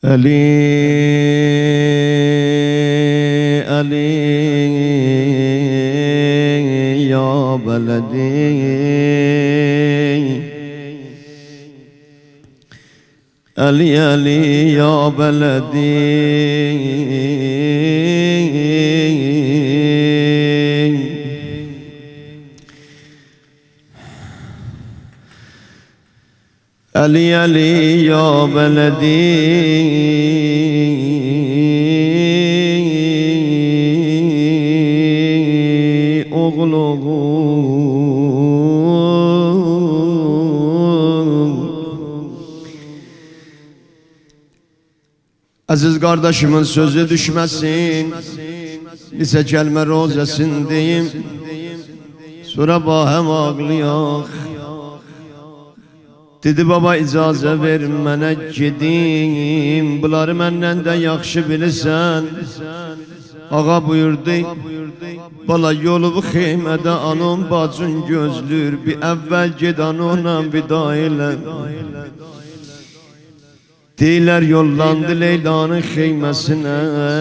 علي علي يا بلدي علي علي يا بلدي علي علي يا بلدي Aziz kardeşimin sözü düşmesin, lise kelme rozesindeyim, sonra bahem ağlayak. Dedi baba icazə ver mənə gedim, bunları məndən də yaxşı bilirsən. Ağa buyurdu, bala yolu bu xeymədə anam bacın gözlür, bir əvvəl ged anonla vida elə. Deylər yollandı Leylanın xeyməsinə,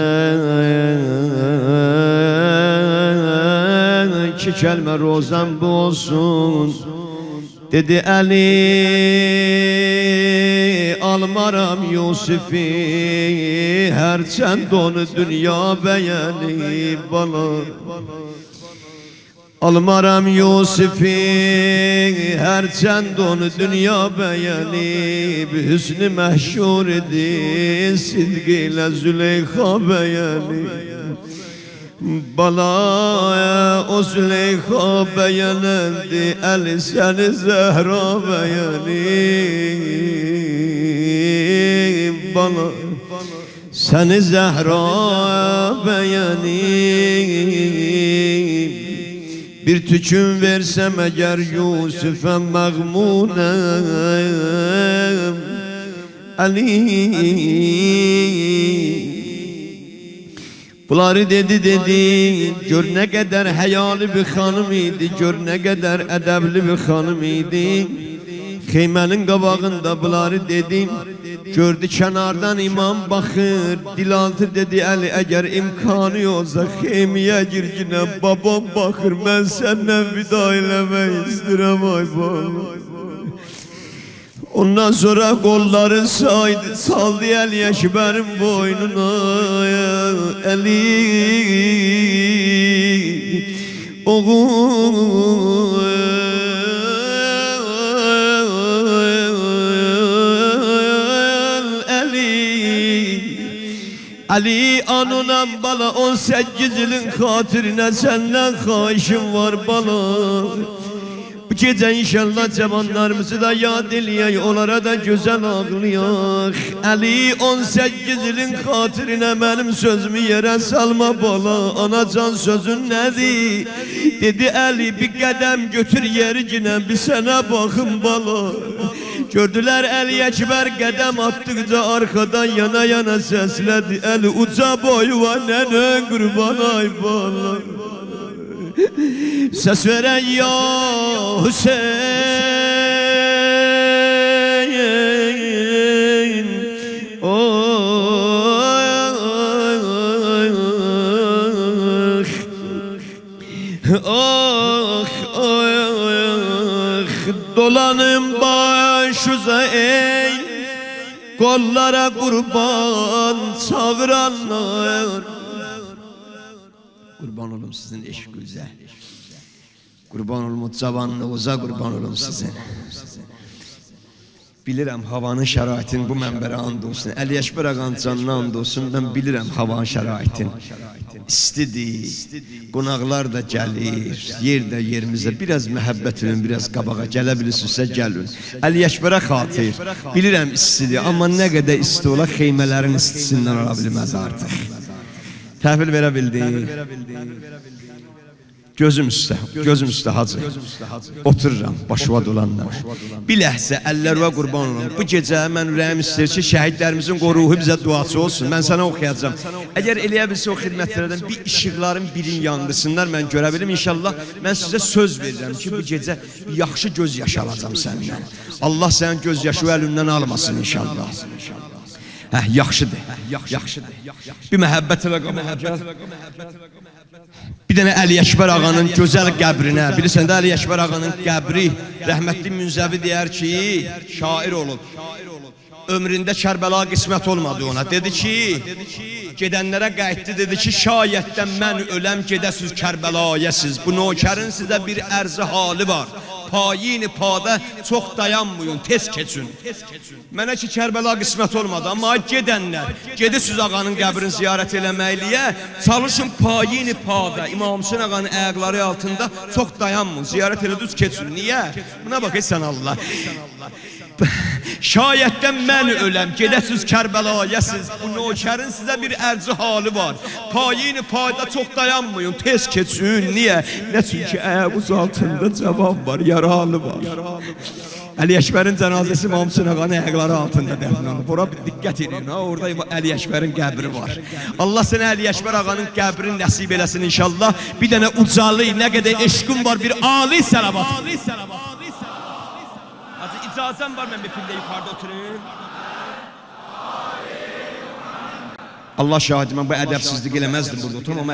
iki kəlmə rozəm bu olsun. Dedi Ali almaram Yusufi, hərçənd onu dünya bəyənib bala. Almaram Yusufi, hərçənd onu dünya bəyənib, hüsnü məhşur idi, sidq ilə Züleyxa bəyənib. Bala o Züleyxa bəyənəndi, Əli səni Zəhra bəyənib. Bala səni Zəhra bəyənib. Bir tükün versəm əgər Yusuf'a məğmunəm Ali. Bunları dedi, gör nə qədər həyalı bir xanım idi, gör nə qədər ədəbli bir xanım idi. Xeymənin qabağında bunları dedi, gördü kənardan imam baxır, dilaltı dedi Əli, əgər imkanı olsa xeymiyə girginə, babam baxır, mən səndən vida eləmək istirəm ay bala. Ondan sonra qolları saldı Əli Əkbərin boynuna. Əli oğul Ali anunam bala 18 ilin xatirinə səndən xahişim var bala. Bu gecə inşallah cavanlarımızı da yad eləyək, onlara da gözəl ağlayaq. Ali 18 ilin xatirinə mənim sözümü yerə salma bala. Anacan sözün nədir? Dedi Əli bir qədəm götür yeriginə, bir sənə baxın bala. Gördülər Əli Əkbər qədəm atdıqca arxadan yana yana səslədi. Əli uca boyu var nənə qurban ay bala. Səs verən ya Hüseyin, dolanım başuza ey, kollara kurban çağıranlar. Kurban olum sizin eşkünüze, kurban olum cavanlığınıza, kurban olum sizin. Bilirəm havanın şəraitin bu mənbərə and olsun, Əli Əkbər ağanın canına and olsun, mən bilirəm havanın şəraitin. İstidir, qonaqlar da gəlir, yer də yerimizdə, biraz məhəbbət edin, biraz qabağa gələ bilirsinizsə gəlin. Əli Əkbərə xatir, bilirəm istidir, amma nə qədər isti ola xeymələrin istisindən ola bilməz artıq. Təhvil verə bildik. Gözüm üstə hacı. Otururam, başıva dolanla. Bir ləhzə, əllərvə qurban olun. Bu gecə mən ürəyim istəyir ki, şəhidlərimizin qoruğu bizə duası olsun. Mən sənə oxuyacağım. Əgər eləyə bilsə o xidmətlərdən bir işıqların birin yanqısınlar mən görə bilim. İnşallah mən sizə söz verirəm ki, bu gecə yaxşı göz yaşı alacam səndən. Allah sənin göz yaşı əlindən almasın inşallah. Yaxşıdır. Bir məhəbbət ilə qabağa gəl. Bir dənə Əli Əkbər ağanın gözəl qəbrinə, bilirsən də Əli Əkbər ağanın qəbri, rəhmətli Münzəvi deyər ki, şair olub. Ömründə Kərbəla qismət olmadı ona. Dedi ki, gedənlərə qayıtdı, dedi ki, şayətdən mən öləm gedəsiz Kərbəlaya siz. Bu nökərin sizə bir ərzi hali var. Payini padə çox dayanmayın, tez keçin. Mənə ki, Kərbəla qismət olmadı, amma gedənlər, gedəsiz ağanın qəbrini ziyarət eləməkliyə, çalışın payini padə, İmam Hüseyin ağanın ayaqları altında çox dayanmayın, ziyarət elədiniz, keçin. Niyə? Buna bax, sən Allah. Şayətdən mən öləm, gedəsiz Kərbəlaya siz. Bu nökərin sizə bir ərci hali var. Payini payda çox dayanmayın, tez keçin. Niyə? Nə çünki ayağınız altında cavan var, yaralı var. Əli Əkbərin cənazəsi İmam Hüseyin ağanın ayaqları altında dəfn olunub. Bura bir diqqət edin, orada Əli Əkbərin qəbri var. Allah sənə Əli Əkbər ağanın qəbrini nəsib eləsin inşallah. Bir dənə ucalı, nə qədər eşqin var, bir ali səlavat. İcazəm var, mən bir pillə yuxarıda oturayım. Allah şahidi, mən bu ədəbsizlik eləməzdim burada oturum, amma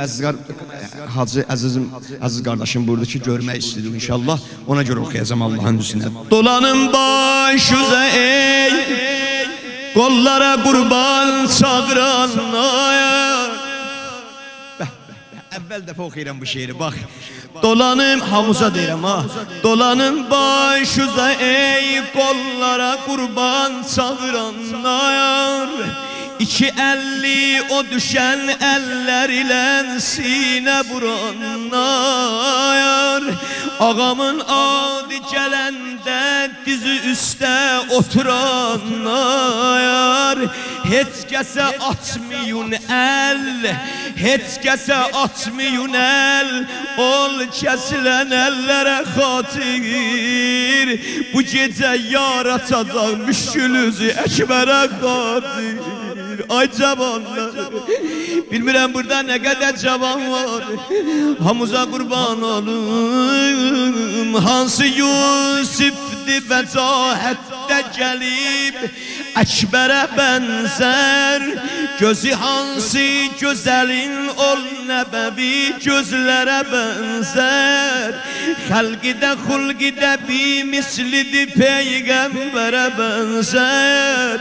əziz qardaşım burada ki, görmək istedim inşallah. Ona görə oxuyacam Allah'ın üstünə. Dolanın baş üzə ey, qollara qurban çağıranlar. Əvvəl dəfə oxuyuram bu şeiri, bax. Dolanım, hamuza deyirəm ha. Dolanım baş üzə ey, qollara qurban çağıranlar. 250 o düşən əllər ilə sinə vuranlar. Ağamın adı gələndə dizi üstə oturanlar. Heç kəsə atmayın əl, heç kəsə atmayın əl, ol kəsilən əllərə xatir. Bu gecə yaratacaq müşkülüzü Əkbərə xatir. Ay cavanlar, bilmirəm burada nə qədər cavan var. Hamuza qurban olum, hansı Yusifdir vəcahətdə gəlib Əkbərə bənzər. Gözü hansı gözəlin ol nəbəvi gözlərə bənzər. Xəlqidə xulqidə bir mislidir peyğəmbərə bənzər.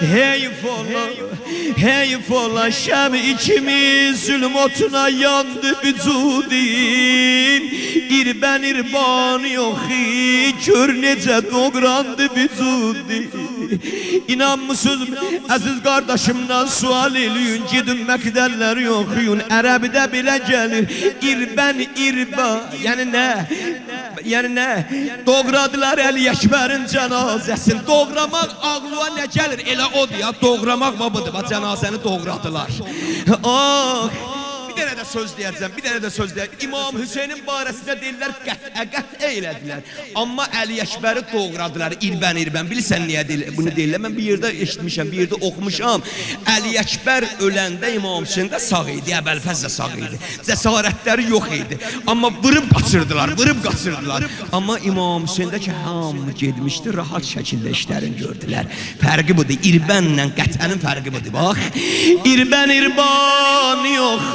Heyf ola şəmi kimi zülmotuna yandı vücudin. İrbən irban yoxi, gör necə doğrandı vücudin. İnanmısınız əziz qardaşımdan sual eləyin, gidin məqdəlləri yoxuyun. Ərəbidə belə gəlir, İrbən irba, yəni nə? Yəni nə? Doğradılar Əli Əkbərin cənazəsini. Doğramaq ağlığa nə gəlir? Elə odur ya, doğramaq babudur, cənazəni doğradılar. Ah! Bir dənə də söz deyəcəm, bir dənə də söz deyəcəm. İmam Hüseynin barəsində deyirlər, qət eylədilər. Amma Əli Əkbəri doğradılar, İrbən. Bilirsən niyə bunu deyirlər? Mən bir yerdə eşitmişəm, bir yerdə oxumuşam. Əli Əkbər öləndə İmam Hüseyin də sağ idi, Əbəlfəz də sağ idi. Cəsarətləri yox idi. Amma vırıb qaçırdılar. Amma İmam Hüseyində ki, hamı gedmişdi, rahat şəkildə işlərini gördülər. Fərqi budur, İrbənlə qətənin fərqi budur, bax. İrbən yox.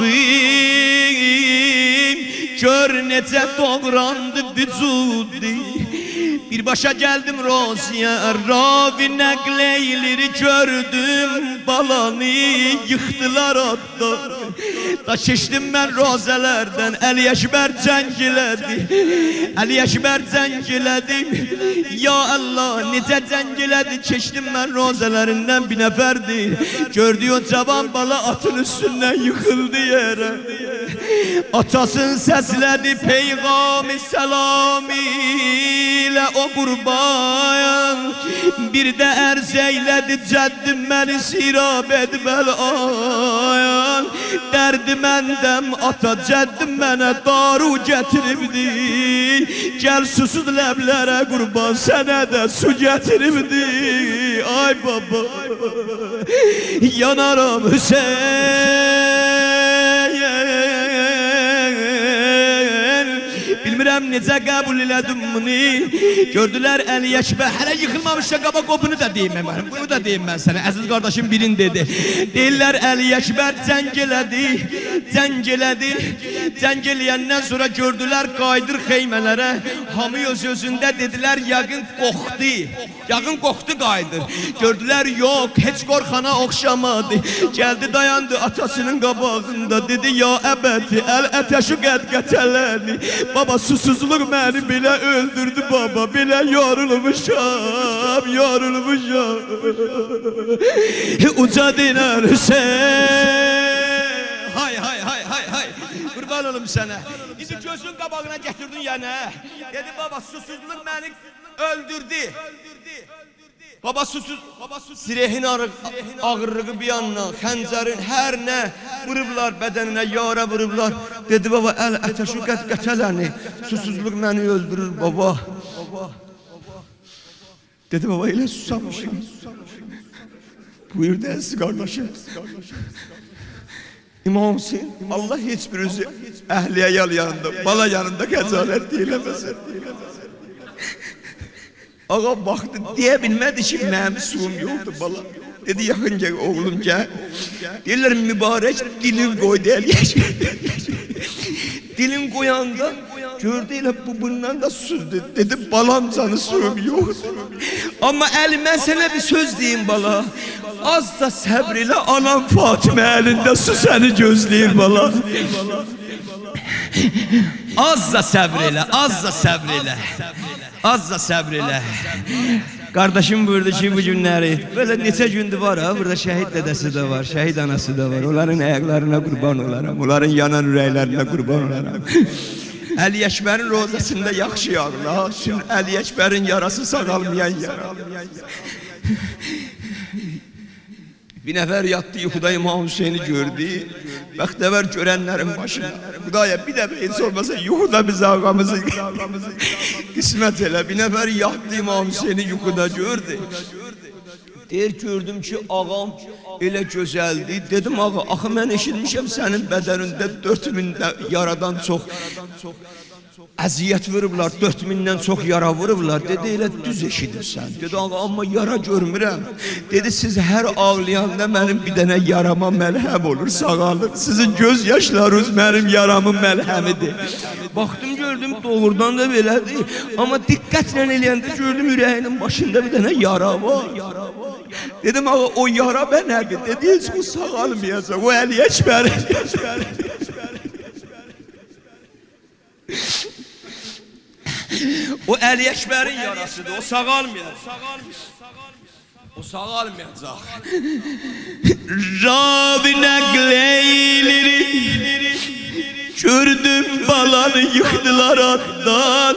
Gör necə doğrandı vücudi. Birbaşa gəldim Roziyə, ravi nəql eyleri gördüm balanı, yıxdılar atlar. Da keçdim mən rozələrdən, Əli Əkbər cəng elədi. Ya Allah, necə cəng elədi, keçdim mən rozələrindən bir nəfərdi. Gördü o cavan bala atın üstündən yıxıldı yerə. Atasın səslədi peyğam-ı səlami ilə o qurban. Bir də ərz eylədi cəddim məni sirab edməl ayan. Dərdi məndəm ata cəddim mənə daru gətiribdi. Gəl susuz ləblərə qurban sənə də su gətiribdi. Ay baba, yanaram Hüseyin. Bilmirəm necə qəbul elədim bunu. Gördülər Əli Əkbər hələ yıxılmamışsa qabaq qopunu da deyim mən. Bunu da deyim mən sənə. Əziz qardaşım birin dedi. Deyirlər Əli Əkbər cəng elədi. Cəng eləyəndən sonra gördülər qayıdır xeymələrə. Hamı öz-özündə dedilər yəqin qoxdu qayıdır. Gördülər yox, heç qorxana oxşamadı. Gəldi dayandı atasının qabağında. Dedi ya əbədi əl ətəşü qətələni. Baba susuzluq məni belə öldürdü baba. Belə yorulmuşam. Uca diner Hüseyin. Hay. Qurban olum sənə. İndi gözün qabağına gətirdin yenə. Dedi baba susuzluq məni öldürdü. Baba susuz. Sirehin ağırlığı bir yandan, xəncərin hər nə vurublar bədəninə, yara vurublar. Dedi baba əl ətəşü qətələni. Susuzluq məni öldürür baba. Dedi baba elə susamışam. Buyur dənsiz qardaşım. İmam Hüseyin, Allah heç birisi əhliyə yal yanında, bala yanında xəcalət deyiləməsin. Ağa baxdı, deyə bilmədi ki, mənim suyum yoxdur bala. Dedi, yaxın gəl, oğlum gəl. Deyirlər, mübarək dilin qoydu Əliyə. Dilin qoyanda, gördü elə bu bundan da süzdü. Dedi, balam canı suyum yoxdur. Amma Əli, mən sənə bir söz deyim bala. Az da səbr ilə anam Fatimə əlində su səni gözləyir bala. Az da səbr elə. Qardaşım buyurdu ki, bu günləri böyle neçə gündür var ha, burada şəhid dədəsi də var, şəhid anası da var. Onların ayaqlarına qurban olaram, onların yanan ürəklərinə qurban olaram. Əli Əkbərin rozasında yaxşı yağla, Əli Əkbərin yarası sağalmayan yara. Bir nəfər yatdı yuxuda İmam Hüseyni gördü. Bəxtəvər görənlərin başına. Xudaya bir dəfə heç olmasa yuxuda biz ağamızı qismət elə. Bir nəfər yatdı İmam Hüseyni yuxuda gördü. Deyir gördüm ki ağam elə gözəldi. Dedim ağa, axı mən eşitmişəm sənin bədənində 4000 yaradan çox əziyyət vurublar, 4000-dən çox yara vurublar. Dedi, elə düz eşidirsən. Dedi, ağa, amma yara görmürəm. Dedi, siz hər ağlayanda mənim bir dənə yarama məlhəm olur, sağalır. Sizin göz yaşlarınız mənim yaramın məlhəmidir. Baxdım, gördüm, doğrudan da belədir. Amma diqqətlə eləyəndə gördüm, ürəyinin başında bir dənə yara var. Dedim, ağa, o yara bə nədir? Dedi, heç bu sağalmayacaq, o Əli Əkbərin. O Əli Əkbərin yarasıdır, o sağalmayacaq. Rabi nəqleyleri gördüm balanı yıxdılar atdan.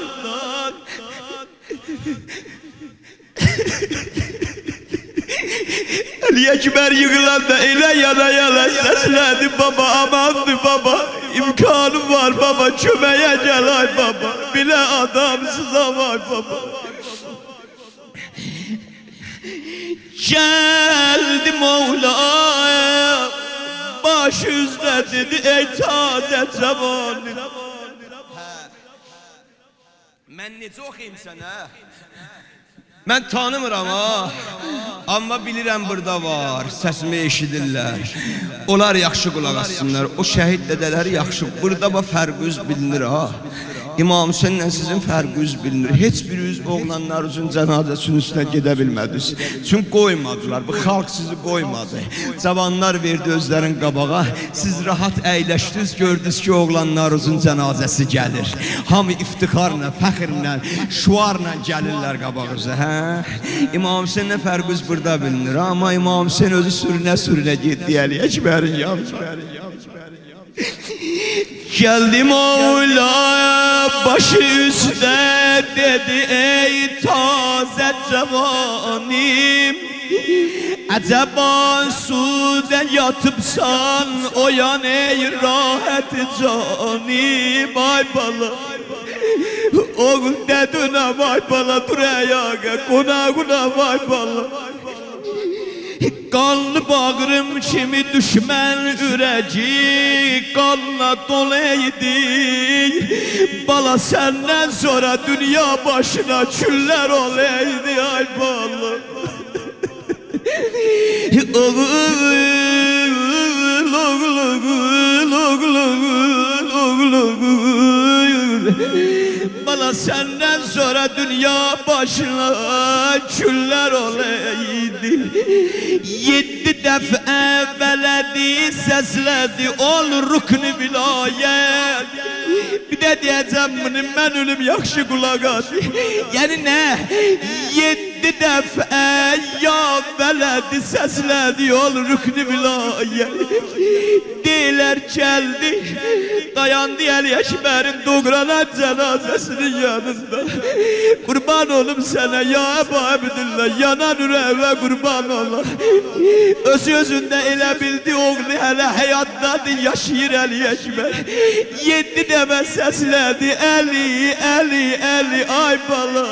Əli Əkbər yıxılanda elə yana səslədi, baba amandı baba. İmkanım var baba, köməyə gəl ay baba. Bilə adamsız ay baba. Gəldi Mevla'ya, baş üzlə dedi ey tazə cavanı. Mən necə oxuyayım sənə? Mən tanımıram ha. Amma bilirəm burada var, səsimi eşidirlər. Onlar yaxşı qulaq assınlar, o şəhid dədələri yaxşı. Burada fərqiniz bilinir ha. İmam Hüseyinlə sizin fərqiniz bilinir. Heç biriniz oğlanlarınızın cənazəsinin üstünə gedə bilmədiniz. Çünki qoymadılar, bu xalq sizi qoymadı. Cavanlar verdi özlərin qabağa. Siz rahat əyləşdiniz, gördünüz ki, oğlanlarınızın cənazəsi gəlir. Hamı iftixarla, fəxrlə, şuarla gəlirlər qabağınıza. İmam Hüseyinlə fərqiniz burada bilinir. Amma İmam Hüseyin özü sürünə getdi Əli Əkbərin yanına. Geldi Mevla'ya başı üstə dedi ey taze cavanım. Acaba suda yatıbsan oyan ey rahat canım. Ay bala oğul deduna vay bala dur ayağa, qonağına vay bala. Qanlı bağrım kimi düşmən ürəci qanla doleydi. Bala səndən sonra dünya başına küllər oleydi. Ay bala. Bala senden sonra dünya başına küller olaydı. 7 dəfə vələdi səslədi ol rüknü vilayət. Bir de diyeceğim bunu mən ölüm yaxşı qulaq as. Yəni nə? 7 dəfə ya vələdi səslədi ol rüknü vilayət. Deyilər gəldi, dayandı Əli Əkbərin doğranan cənazəsinin yanında. Qurban olum sənə ya Əbu Əbdüllah, yanan ürəvə qurban ola. Öz-özündə elə bildi oğlu hələ həyatdadır, yaşayır Əli Əkbər. 7 dəfə səslədi Əli, Əli, Əli, ay bala.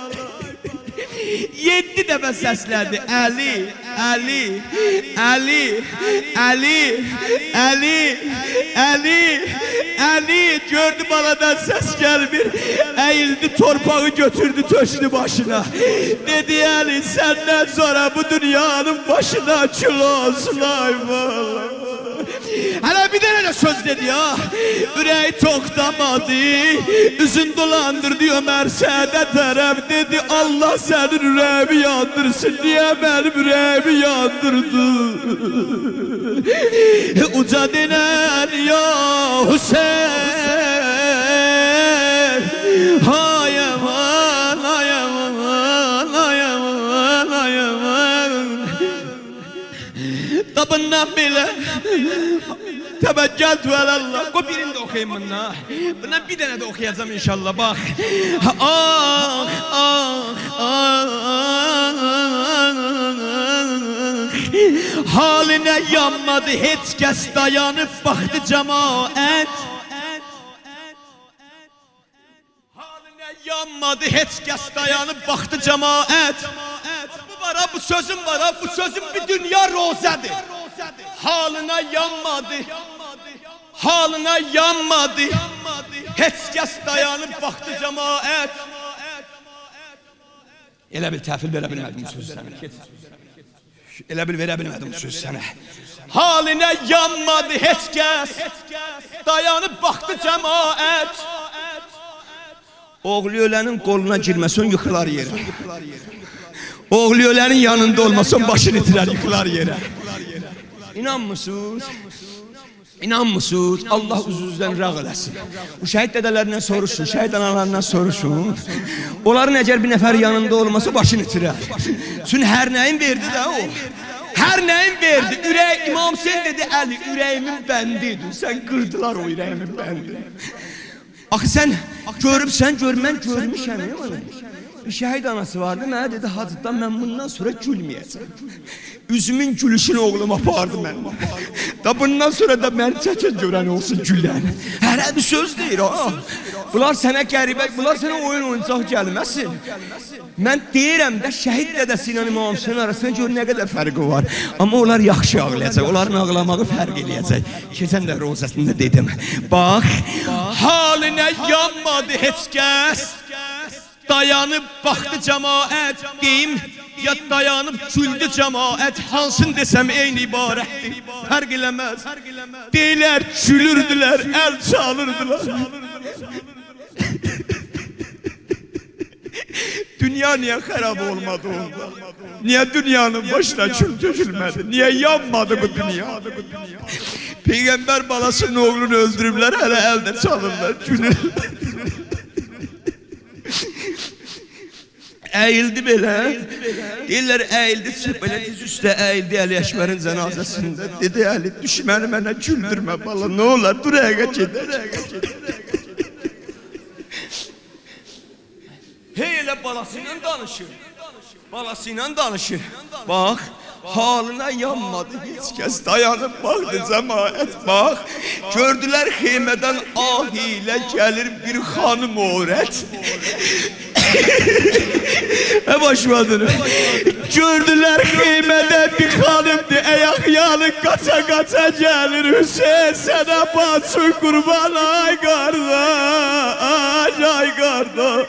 7 dəfə səslədi Əli, Əli, Əli, Əli, Əli, Əli, Əli. Gördü baladan səs gəlmir, əyildi torpağı götürdü töşdü başına. Dedi Əli səndən sonra bu dünyanın başına kül olsun ay bala. Hələ bir dənə də söz dedi ya. Ürəyi toxtamadı, üzün dolandırdı Ömər Sədə tərəf. Dedi Allah sənin ürəyimi yandırsın, niyə mənim ürəyimi yandırdı? Uca denən ya Hüseyin, hay aman, hay aman, hay aman, hay aman. Tabından belə Tebeccel tuvalallah. O birini de okuyayım bununla. Bundan bir tane de okuyacağım inşallah bak. Ah ah ah haline yanmadı hiç kes dayanıp baktı cemaat. Haline yanmadı hiç kes dayanıp baktı cemaat. Bu var ha, bu sözüm var ha, bu sözüm bir dünya rozadır. Haline yanmadı, haline yanmadı, heç kəs dayanıp baktı cemaat. Elə bil təhvil verə bilmədim bu sözü sənə. Elə bil verə bilmədim bu sözü sənə. Haline yanmadı heç kəs, dayanıp baktı cemaat. Oğlu ölənin qoluna girməsən yıxılar yerə. Oğlu ölənin yanında olmasan başını itirer yıxılar yerə. İnanmısınız? İnanmısınız? Allah uzunuzdan rağ eləsin. Bu şəhid dədələrindən soruşun, şəhid analarından soruşun. Onların əgər bir nəfər yanında olmasa başını itirer. Çünki hər nəyin verdi də o. Hər nəyin verdi. Ürək, İmam Hüseyin dedi, Əli ürəyimin bəndidir. Sən qırdılar o ürəyimin bəndi. Axı sən görübsən, mən görmüşəm. Bir şəhid anası vardı, mənə dedi, hacıdan mən bundan sonra gülməyəcəm. Üzümün gülüşünü oğlum apardı mən. Da bundan sonra da məni çəkin görən olsun gülən. Hələ bir söz deyir ha. Bunlar sənə qəribə, bunlar sənə oyun oyuncaq gəlməsin. Mən deyirəm də şəhid dədəsi ilə İmam Hüseyin arasında gör nə qədər fərqi var. Amma onlar yaxşı ağlayacaq, onların ağlamağı fərq eləyəcək. Keçən də rozasında dedim. Bax, halinə yanmadı heç kəs. Dayanıp baktı cemaat deyim ya dayanıp güldü cemaat hansın desem eyni ibarətdir fərq eləməz deyilər gülürdülər el çalırdılar. Dünya niye xarab olmadı onda? Niye dünyanın başına kül tökülmedi? Niye yanmadı bu dünya? Peygamber balasının oğlunu öldürürler hele elde çalırlar gülürler. Əyildi belə. Deyirlər əyildi, belə diz üstə əyildi Əli Əkbərin cənazəsində. Dedi Əli düşməni mənə güldürmə bala, nə olar dur əqə gedək. Hey elə balasıyla danışır. Balasıyla danışır. Bax, halına yanmadı heç kəs dayanıb baxdı cəmaət bax. Gördülər xeymədən ah ilə gəlir bir xanım övrət. Başladın. Gördüler xeymede bir xanımdı, ayak yanık kaça kaça gelir. Hüseyin sana batsın kurban, ay kardeş, ay kardeş.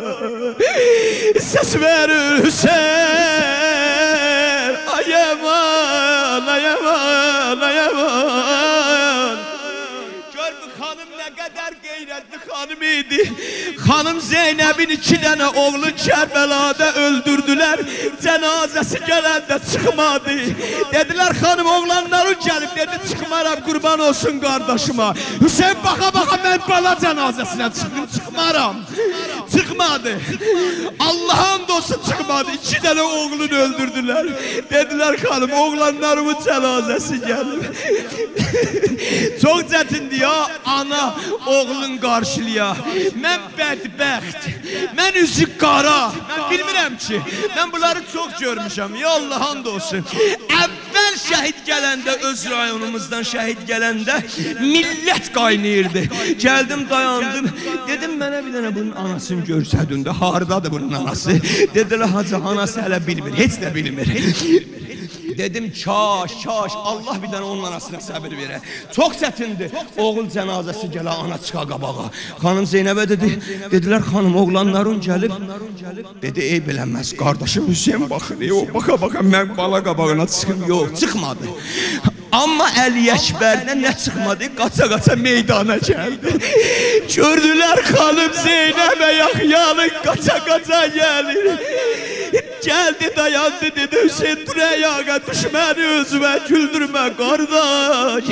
Ses verir Hüseyin, ay aman, ay aman, ay aman. Gör bu xanım ne kadar gayretli xanım idi. Xanım Zeynep'in 2 tane oğlu Kerbela'da öldürdüler. Cenazesi gelende çıkmadı. Dediler xanım oğlanların gelip, dedi çıkmaram kurban olsun kardeşime. Hüseyin baka baka ben bala cenazesine çıktım, çıkmaram. Çıkmadı. Allah'ın dostu çıkmadı. 2 tane oğlunu öldürdüler. Dediler xanım oğlanlarımın cenazesi gelip. Çok çetindi ya ana oğlun karşılıya. Mən bədbəxt, mən üzü qara. Mən bilmirəm ki, mən bunları çox görmüşəm. Ya Allah and olsun. Əvvəl şəhid gələndə, öz rayonumuzdan şəhid gələndə millət qaynayırdı. Gəldim, dayandım. Dedim mənə bir dənə bunun anasını görsədin də, hardadır bunun anası? Dedilər hacı anası hələ bilmir, heç də bilmir. Dedim kaş Allah bir dənə onun anasına səbir verə. Çox çətindir. Oğul cənazəsi gələ, ana çıxa qabağa. Xanım Zeynəbə dedi, dedilər xanım oğlanların gəlib. Dedi ey bilənməz qardaşım Hüseyin baxır. O baka mən bala qabağına çıxım. Yox çıxmadı. Amma Əli Əkbərdən nə çıxmadı? Qaça meydana gəldi. Gördülər xanım Zeynəbə yanıq qaça gəlir. Geldi dayandı dedi Hüseyin dur ayağa, düşməni özüme güldürme kardeş.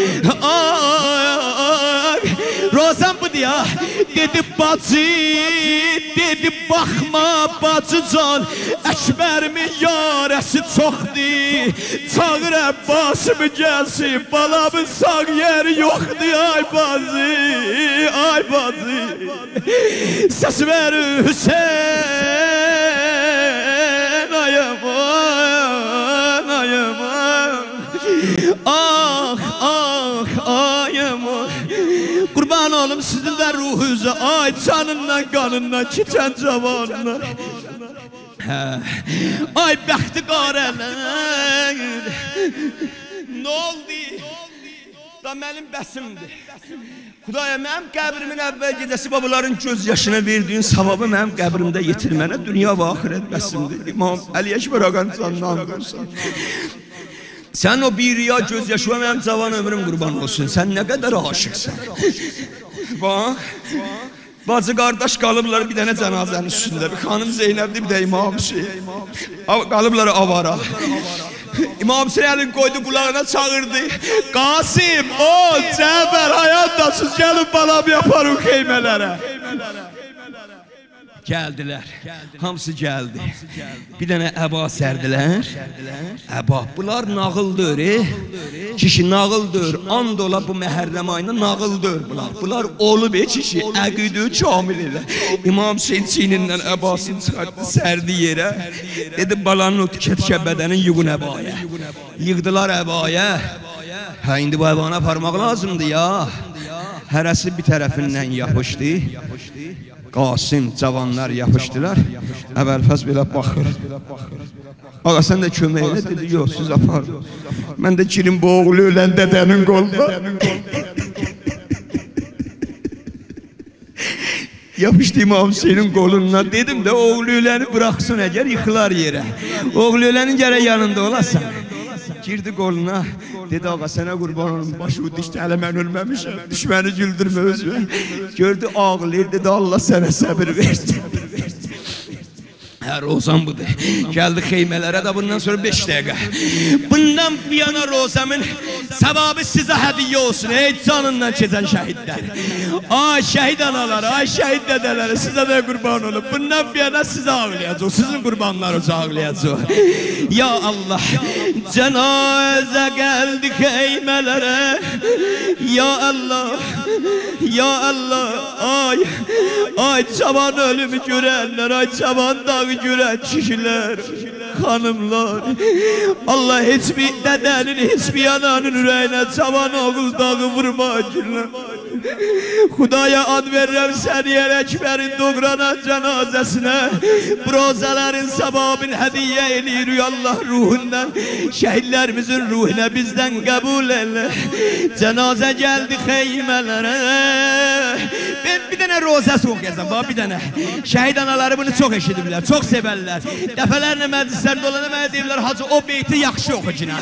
Ay, Rozan bu diye dedi bacı, dedi bakma bacıcan, Əkbərimin yarəsi çoxdur, çağır Əbbasımı gəlsin, balamın sağ yeri yoxdur. Ay bacı, ay bacı, ses verir Hüseyin, ay aman, ay aman. Ah, ah, ay aman. Kurban olum sizin de ruhunuza, ay canından kanından keçən cavanlar. Ay bəxti qarələr. Ne oldu? Da mənim bəsimdir. Xudaya mənim qəbrimin əvvəl gecəsi babaların göz yaşına verdiyin savabı mənim qəbrimdə yetirmənə dünya və axirət bəsimdir. İmam Əli Əkbər ağanın canından qursan. Sen o bir riya göz yaşı və mənim cavan ömrüm qurban olsun. Sen ne kadar aşıqsan. Bak. Bacı qardaş qalıblar bir dənə cənazənin üstündə. Bir xanım Zeynəbdir, bir də İmam Hüseyin. Qalıblar avara. İmam Hüseyin koydu kulağına çağırdı. Qasim, o, Cəfər, hayatasız gəlin balam yaparım xeymələrə. Gəldilər, hamısı gəldi. Bir dənə əba sərdilər. Əba, bunlar nağıldır, kişi nağıldır. And ola bu məhərrəm ayında nağıldır bunlar. Bunlar olub kişi, əqidü kamil elə. İmam Hüseyin çiynindən əbasını çıxartdı, sərdi yerə. Dedi balanın o tikə bədənin yığın əbaya. Yığdılar əbaya. Hə, indi bu əbana parmaq lazımdır ya. Hərəsi bir tərəfindən yapışdı. Qasim, cavanlar yapışdılar. Əvvəlfəz belə baxır. Ağa sən də kömək elə, dedi, yox, siz apar. Mən də girim bu oğlu ölən dədənin qoluna. Yapışdı İmam Hüseynin qoluna. Dedim də oğlu öləni bıraxsın əgər yıxılar yerə. Oğlu ölənin gərək yanında olasan. Girdi qoluna. Dedi ağa sənə qurban olun, başı dişdə hələ mən ölməmişəm. Düşməni güldürmə özümə. Gördü ağlayır, dedi Allah sənə səbir versin. Rozan budur. Geldi xeymələrə də bundan sonra 5 dəqiqə. Bundan bir yana Rozamın sevabı sizə hədiyyə olsun. Ey canından keçən şəhidlər. Ay şəhid anaları, ay şəhid dədələri sizə də qurban olun. Bundan bir yana sizə ağlayacaq. Sizin qurbanlarınızı ağlayacaq. Ya Allah. Cənazə gəldi xeymələrə. Ya Allah. Ya Allah. Ay. Ay cavan ölümü görənlər. Ay cavan dağı görən kişilər, xanımlar. Allah heç bir dədənin, heç bir ananın ürəyinə cavan oğul dağı vurma. Xudaya ad verirəm Səniyər Əkbərin doğranan cənazəsinə. Bu rozaların savabını hədiyyə edirik Allah ruhundan. Şəhidlərimizin ruhuna bizdən qəbul elə. Cənazə gəldi xeymələrə. Ben bir dənə rozası oxuyacam, bir dənə. Şəhid anaları bunu çox eşidiblər, çox sevərlər. Dəfələrlə məclislərdə olana mənə deyirlər, hacı o beyti yaxşı oxucuna.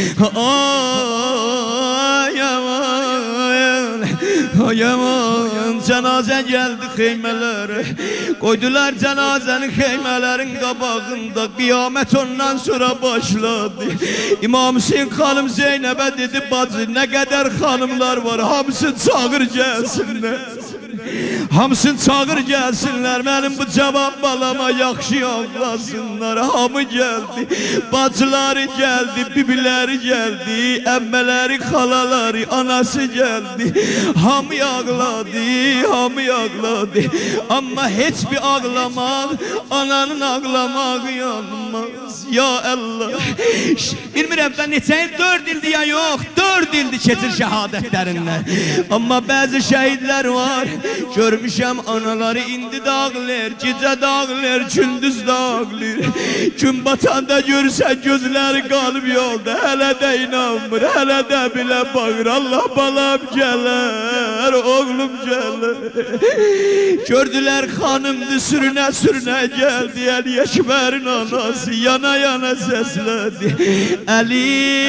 Ay aman, ay aman, cənazə gəldi xeymələrə. Qoydular cənazəni xeymələrin qabağında. Qiyamət ondan sonra başladı. İmam Hüseyin xanım Zeynəbə dedi, bacı nə qədər xanımlar var, hamısı çağır gəlsinlər. Hamısını çağır gəlsinlər, mənim bu cavan balama yaxşı ağlasınlar. Hamı gəldi, bacıları gəldi, bibiləri gəldi, əmmələri, xalaları, anası gəldi. Hamı ağladı, hamı ağladı. Amma heç bir ağlamaq, ananın ağlamağı yanmaz. Ya Allah. Bilmirəm da neçə il, 4 ildir ya yox, 4 ildir keçir şəhadətlərindən. Amma bəzi şəhidlər var, görmüşəm anaları indi dağılır, gecə dağılır, gündüz dağılır. Gün batanda görürsən gözləri qalıb yolda, hələ də inanmır, hələ də bilə bağır. Allah balam gələr, oğlum gələr. Gördülər xanımdı, sürünə sürünə gəldi, Əli Əkbərin anası yana yana səslədi. Əli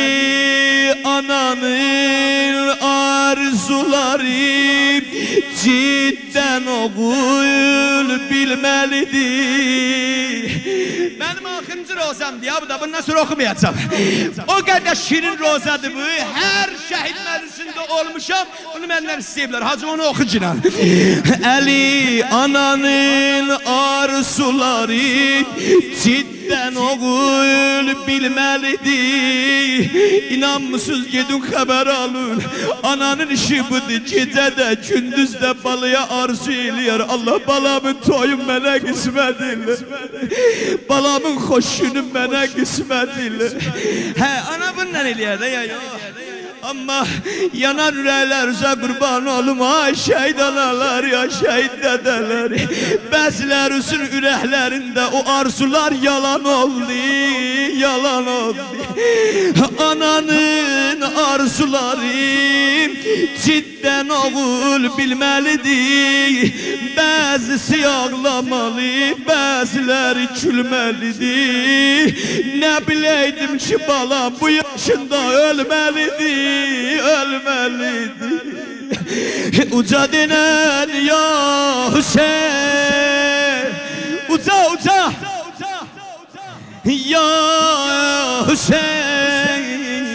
ananın arzuları cidden oğul bilmelidir. Benim axırıncı rozamdır ya, bu da bundan sonra okumayacağım. O kadar şirin rozadır bu. Her şehit meclisinde olmuşam. Bunu benden isteyibler. Hacı onu okucunan. Əli ananın arzuları cidden oğul bilmelidir. İnanmısınız gidin haber alın. Ananın işi budur. Gecə də gündüz də balaya arzu eləyər. Allah balamın toyun mənə qismət elə. Balamın xoşunu mənə qismət elə. Hə, ana bundan eləyər də ya yox. Amma yanar ürəklərinizə qurban olum, ay şəhid analar, ya şəhid dədələr. Bəzilərinizin ürəklərində o arzular yalan oldu, yalan oldu. Ananın arzuları cidden oğul bilməlidir. Bəzisi ağlamalı, bəziləri gülməlidir. Nə biləydim ki balam bu yaşında ölməlidir, ölməlidir. Uca denən ya Hüseyin, uca uca ya Hüseyin,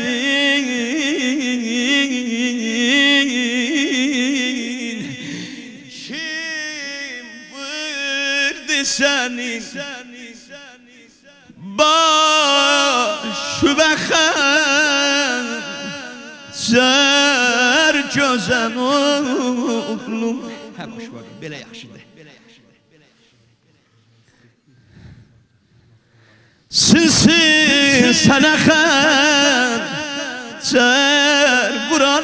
kim vurdu senin başı ve xəncər gözən oğlum. Hə, boş bakın, belə yaxşıdır. Sinsin sənə xəncər vuran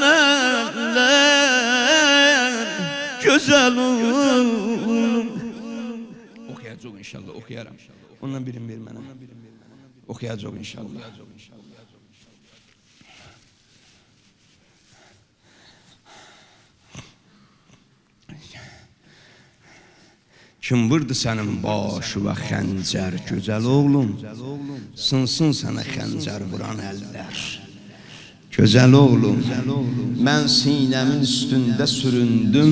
əllər gözəl oğlum. Oxuyacaq inşallah, oxuyaram. Ondan birini ver mənə. Oxuyacaq inşallah. Kim vurdu sənin başı və xəncər gözəl oğlum, sınsın sənə xəncər vuran əllər. Gözəl oğlum, mən sinəmin üstündə süründüm.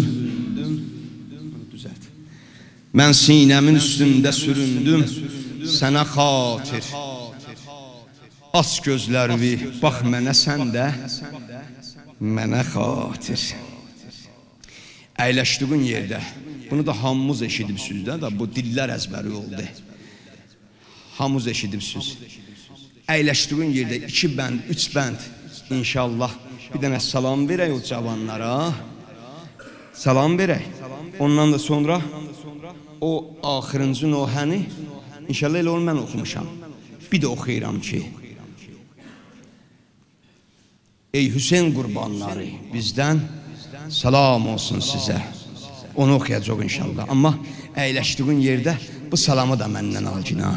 Mən sinəmin üstündə süründüm, sənə xatir. As gözlərimi, bax mənə sən də, mənə xatir. Əyləşdiğin yerdə, bunu da hamımız eşidibsiniz də, bu dillər əzbəri oldu. Hamımız eşidibsiniz. Əyləşdiğin yerdə 2 bənd, 3 bənd, inşallah bir dənə salam verək o cavanlara. Salam verək. Ondan da sonra o axırıncı nohəni, inşallah elə onu mən oxumuşam. Bir də oxuyuram ki, ey Hüseyin qurbanları bizdən salam olsun sizə. Onu oxuyacaq inşallah. Amma əyləşdiğin yerdə bu salamı da məndən al Cinan.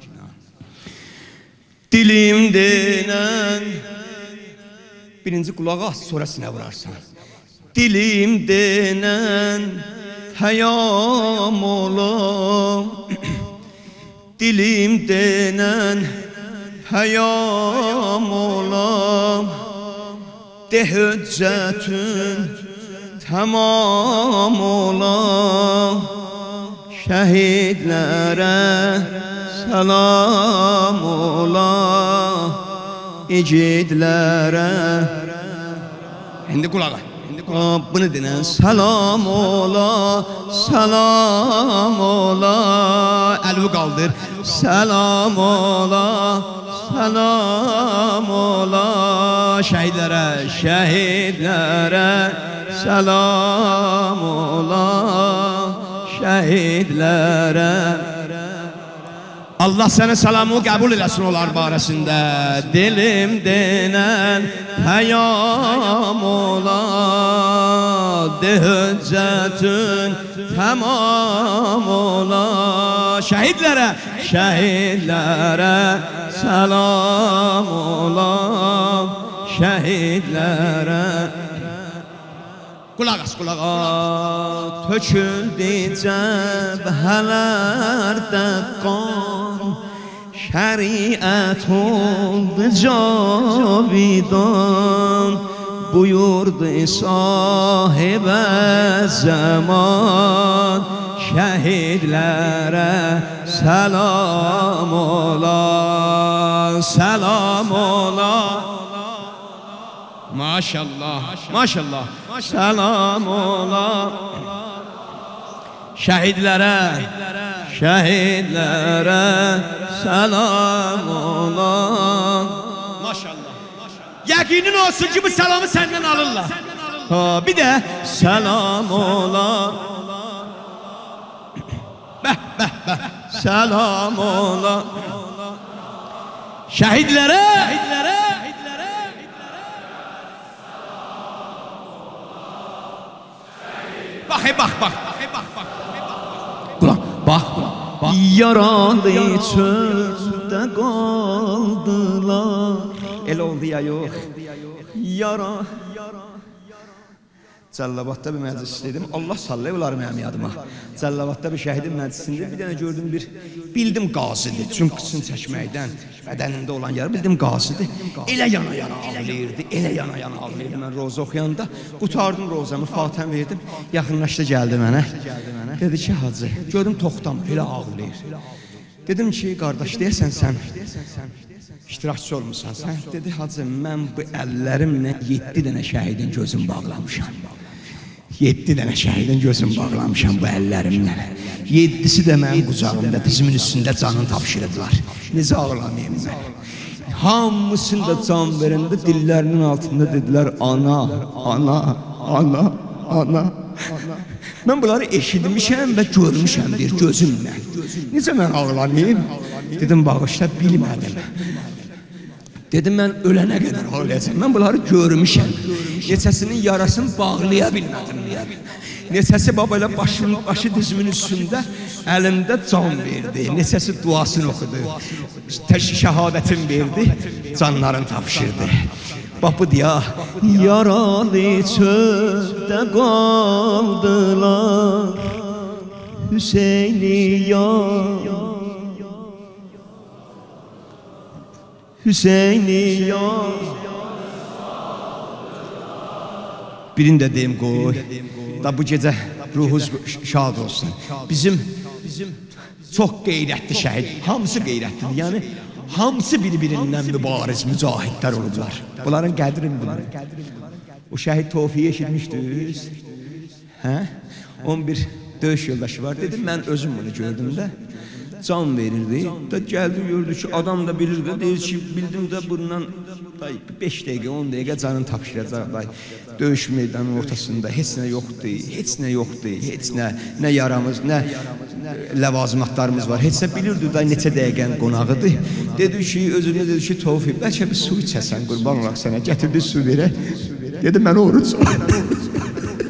Dilim denən birinci qulağa as, sonra sinə vurarsan. Dilim denən həyam olam. Dilim denən həyam olam. De hüccətün tamam olam. Şəhidlərə salam olam. İgidlərə İndi qulağa. Bunu denən salam ola, salam ola. Əlvi qaldır. Salam ola, salam ola. Şəhidlərə, şəhidlərə salam ola. Şəhidlərə. Allah sənə salamı qəbul eləsin onlar barəsində. Dilim denən həyam ola. De hüccətün tamam ola. Şəhidlərə, şəhidlərə salam ola. Şəhidlərə. Qulaq as, qulaq as. Töküldü cəbhələrdə qan. Şəriət oldu cavidan. Buyurdu sahibə zaman. Şəhidlərə salam ola. Salam ola. Maşallah, maşallah. Salam ola. Şəhidlərə, şəhidlərə salam ola. Maşallah. Yəqinin olsun ki bu salamı səndən alırlar. Bir də salam ola. Bəh, bəh, bəh. Salam ola. Şəhidlərə, şəhidlərə. Bak, bak. Bak, bak. Yaralı çöldə qaldılar. El oldu ya yox. Yara. Cəllabadda bir məclis istəydim. Allah sallayı olar mənim yadıma. Cəllabadda bir şəhidin məclisində bir dənə gördüm bildim qazidir. Çünki qısın çəkməkdən bədənində olan yer bildim qazidir. Elə yana-yana ağlayırdı, elə yana-yana ağlayırdı. Mən roza oxuyanda qutardım rozamı, Fatihə verdim. Yaxınlaşdı gəldi mənə. Dedi ki, hacı, gördüm toxtamır, elə ağlayır. Dedim ki, qardaş, deyəsən sən iştirakçı olmuşsan sən. Dedi, hacı, mən bu əllərimlə 7 dənə şəhidin gözünü bağlamışam. 7 dənə şəhidin gözünü bağlamışam bu əllərimlə. 7'si də mənim qucağımda, dizimin üstündə canını tapşırdılar. Necə ağlamayayım mən? Hamısında can verəndə dillərinin altında dedilər, ana, ana, ana, ana. Mən bunları eşitmişəm və görmüşəm bir gözümlə. Necə mən ağlamayayım? Dedim, bağışla, bilmədim. Dedim, mən ölənə qədər ağlayacam. Mən bunları görmüşəm. Neçəsinin yarasını bağlaya bilmədim. Neçəsi babayla başı dizimin üstündə əlimdə can verdi. Neçəsi duasını oxudu. Şəhadətin verdi, canlarını tapşırdı. Bax bu deyə, yaralı çöldə qaldılar, Hüseyni yar, Hüseyni yar. Birini də deyim qoy, da bu gecə ruhuz şad olsun. Bizim çox qeyrətli şəhid, hamısı qeyrətlidir. Yəni, hamısı bir-birindən mübariz, mücahidlər olublar. Bunların qədrini bilir. O şəhid Tofiqi eşitmişdiniz. 11 döyüş yoldaşı var. Dedim, mən özüm bunu gördüm də. Can verirdi. Da gəldi, gördü ki, adam da bilirdi. Deyir ki, bildim də bundan 5 dəqiqə, 10 dəqiqə canını tapşıracaq. Döyüş meydanının ortasında heç nə yoxdur, heç nə yoxdur, heç nə yaramız, nə ləvazimatlarımız var. Heç nə bilirdi da neçə dəqiqənin qonağıdır. Dedi ki, özünə dedi ki, Tofiq, bəlkə bir su içəsən, qurban olaq sənə, gətirdi su verək. Dedi, mən oruc.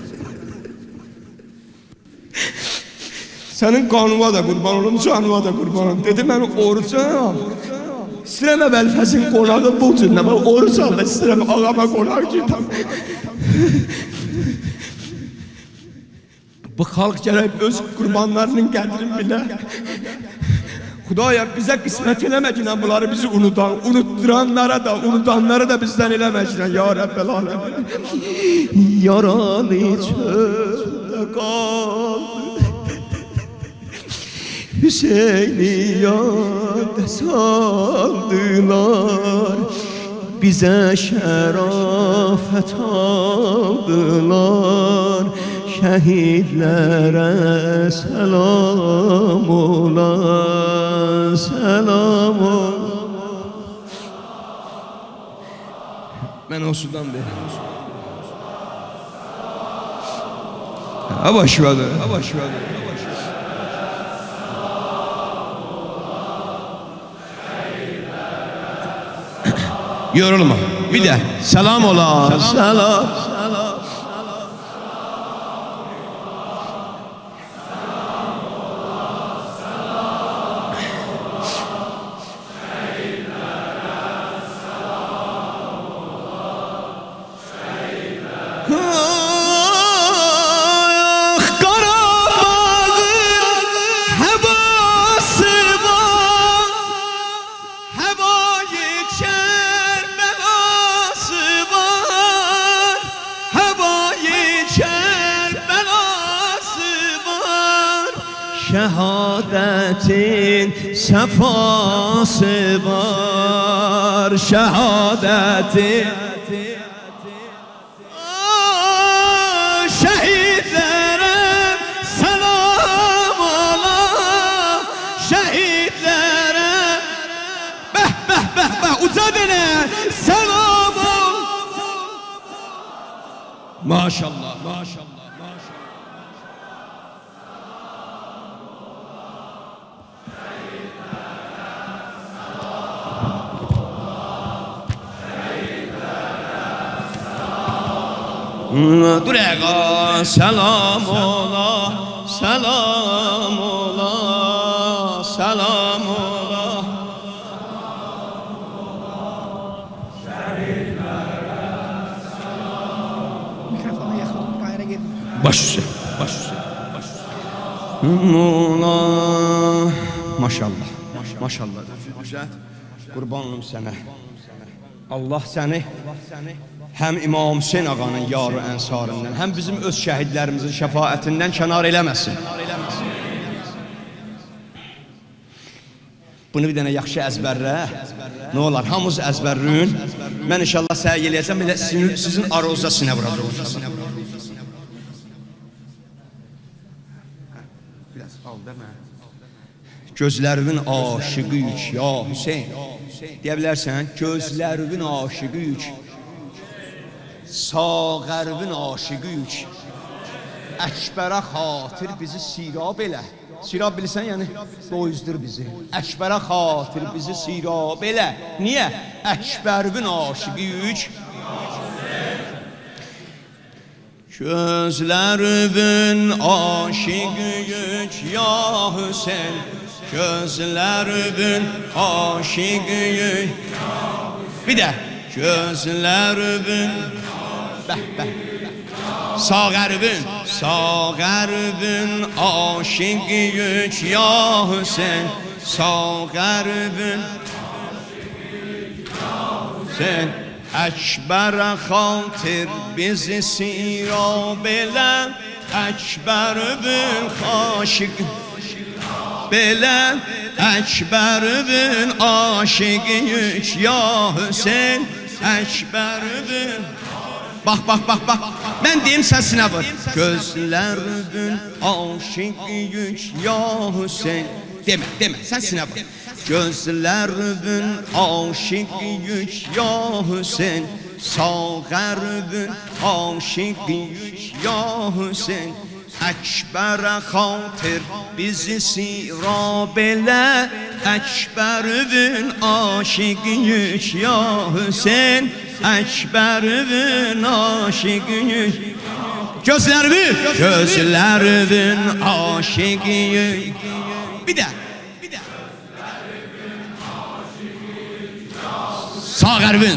Sənin qanuna da qurban olum, canına da qurban olum. Dedi, mən orucam. İstəyirəm əvvəlfəzin qonağı bu cürlə. Mən orucam da istəyirəm ağama qonaq gedim. Bu xalq gərək öz qurbanlarının qədrini bilə. Xudaya bizə qismət eləməklə bunları bizi unudan, unutduranlara da, unudanları da bizdən eləməklə. Ya Rəbbəl aləmin. Yaralı çöldə qaldı, Hüseyni yada saldılar, bizə şərafət aldılar. Şəhidlərə səlam ola, səlam ola. Mən o sudan verim. Əbaşvadır, əbaşvadır. Yorulma. Bir de selam ola, selam. Şehadetin sefası var, şehadetin. Şehidlere selam ola, şehidlere beh beh beh beh uca dene selam ol. Maşallah, maşallah. Dur ağa, selam ola, selam ola, selam ola. Mikrofonu yaxın, bayra gedin. Baş üstə, baş üstə, baş üstə. Mola, maşallah, maşallah. Qurban olum sənə. Allah səni həm İmam Hüseyin ağanın yarı ənsarından, həm bizim öz şəhidlərimizin şəfaətindən kənar eləməsin. Bunu bir dənə yaxşı əzbərlə. Nə olar, hamız əzbərləyin. Mən inşallah səy eləyəcəm, elə sizin aroza sinə vuracaq. Biraz al demə. Gözlərimin aşıqı üç, ya Hüseyin. Deyə bilərsən, gözlərimin aşıqı üç. Sağərvin aşıqı üç. Əkbərə xatir bizi sirab elə. Sirab bilirsən, yəni doyuzdur bizi. Əkbərə xatir bizi sirab elə. Niyə? Əkbərvin aşıqı üç. Gözlərimin aşıqı üç, ya Hüseyin. Gözlərimin aşıqı üç. Bir də gözlərimin bəh bəh Sağərvin aşıqı üç, ya Hüseyin. Sağərvin Hüseyin. Əkbərə xatir bizi sirab elə. Əkbərvin aşıqı belə. Əkbərvin aşıqı üç, ya Hüseyin. Əkbərvin. Bax, bax, bax, bax. Mən deyim səsinə var. Gözlərimin aşıqı üç, ya Hüseyin. Demə, demə, səsinə var. Gözlərimin aşıqı üç, ya Hüseyin. Sağərvin aşıqı üç, ya Hüseyin. Əkbərə xatir bizi sirab elə. Əkbərvin aşıqı üç, ya Hüseyin. Ekber'in aşıkıyım. Gözlerinin aşıkıyım. Bir de. Sağ qərbin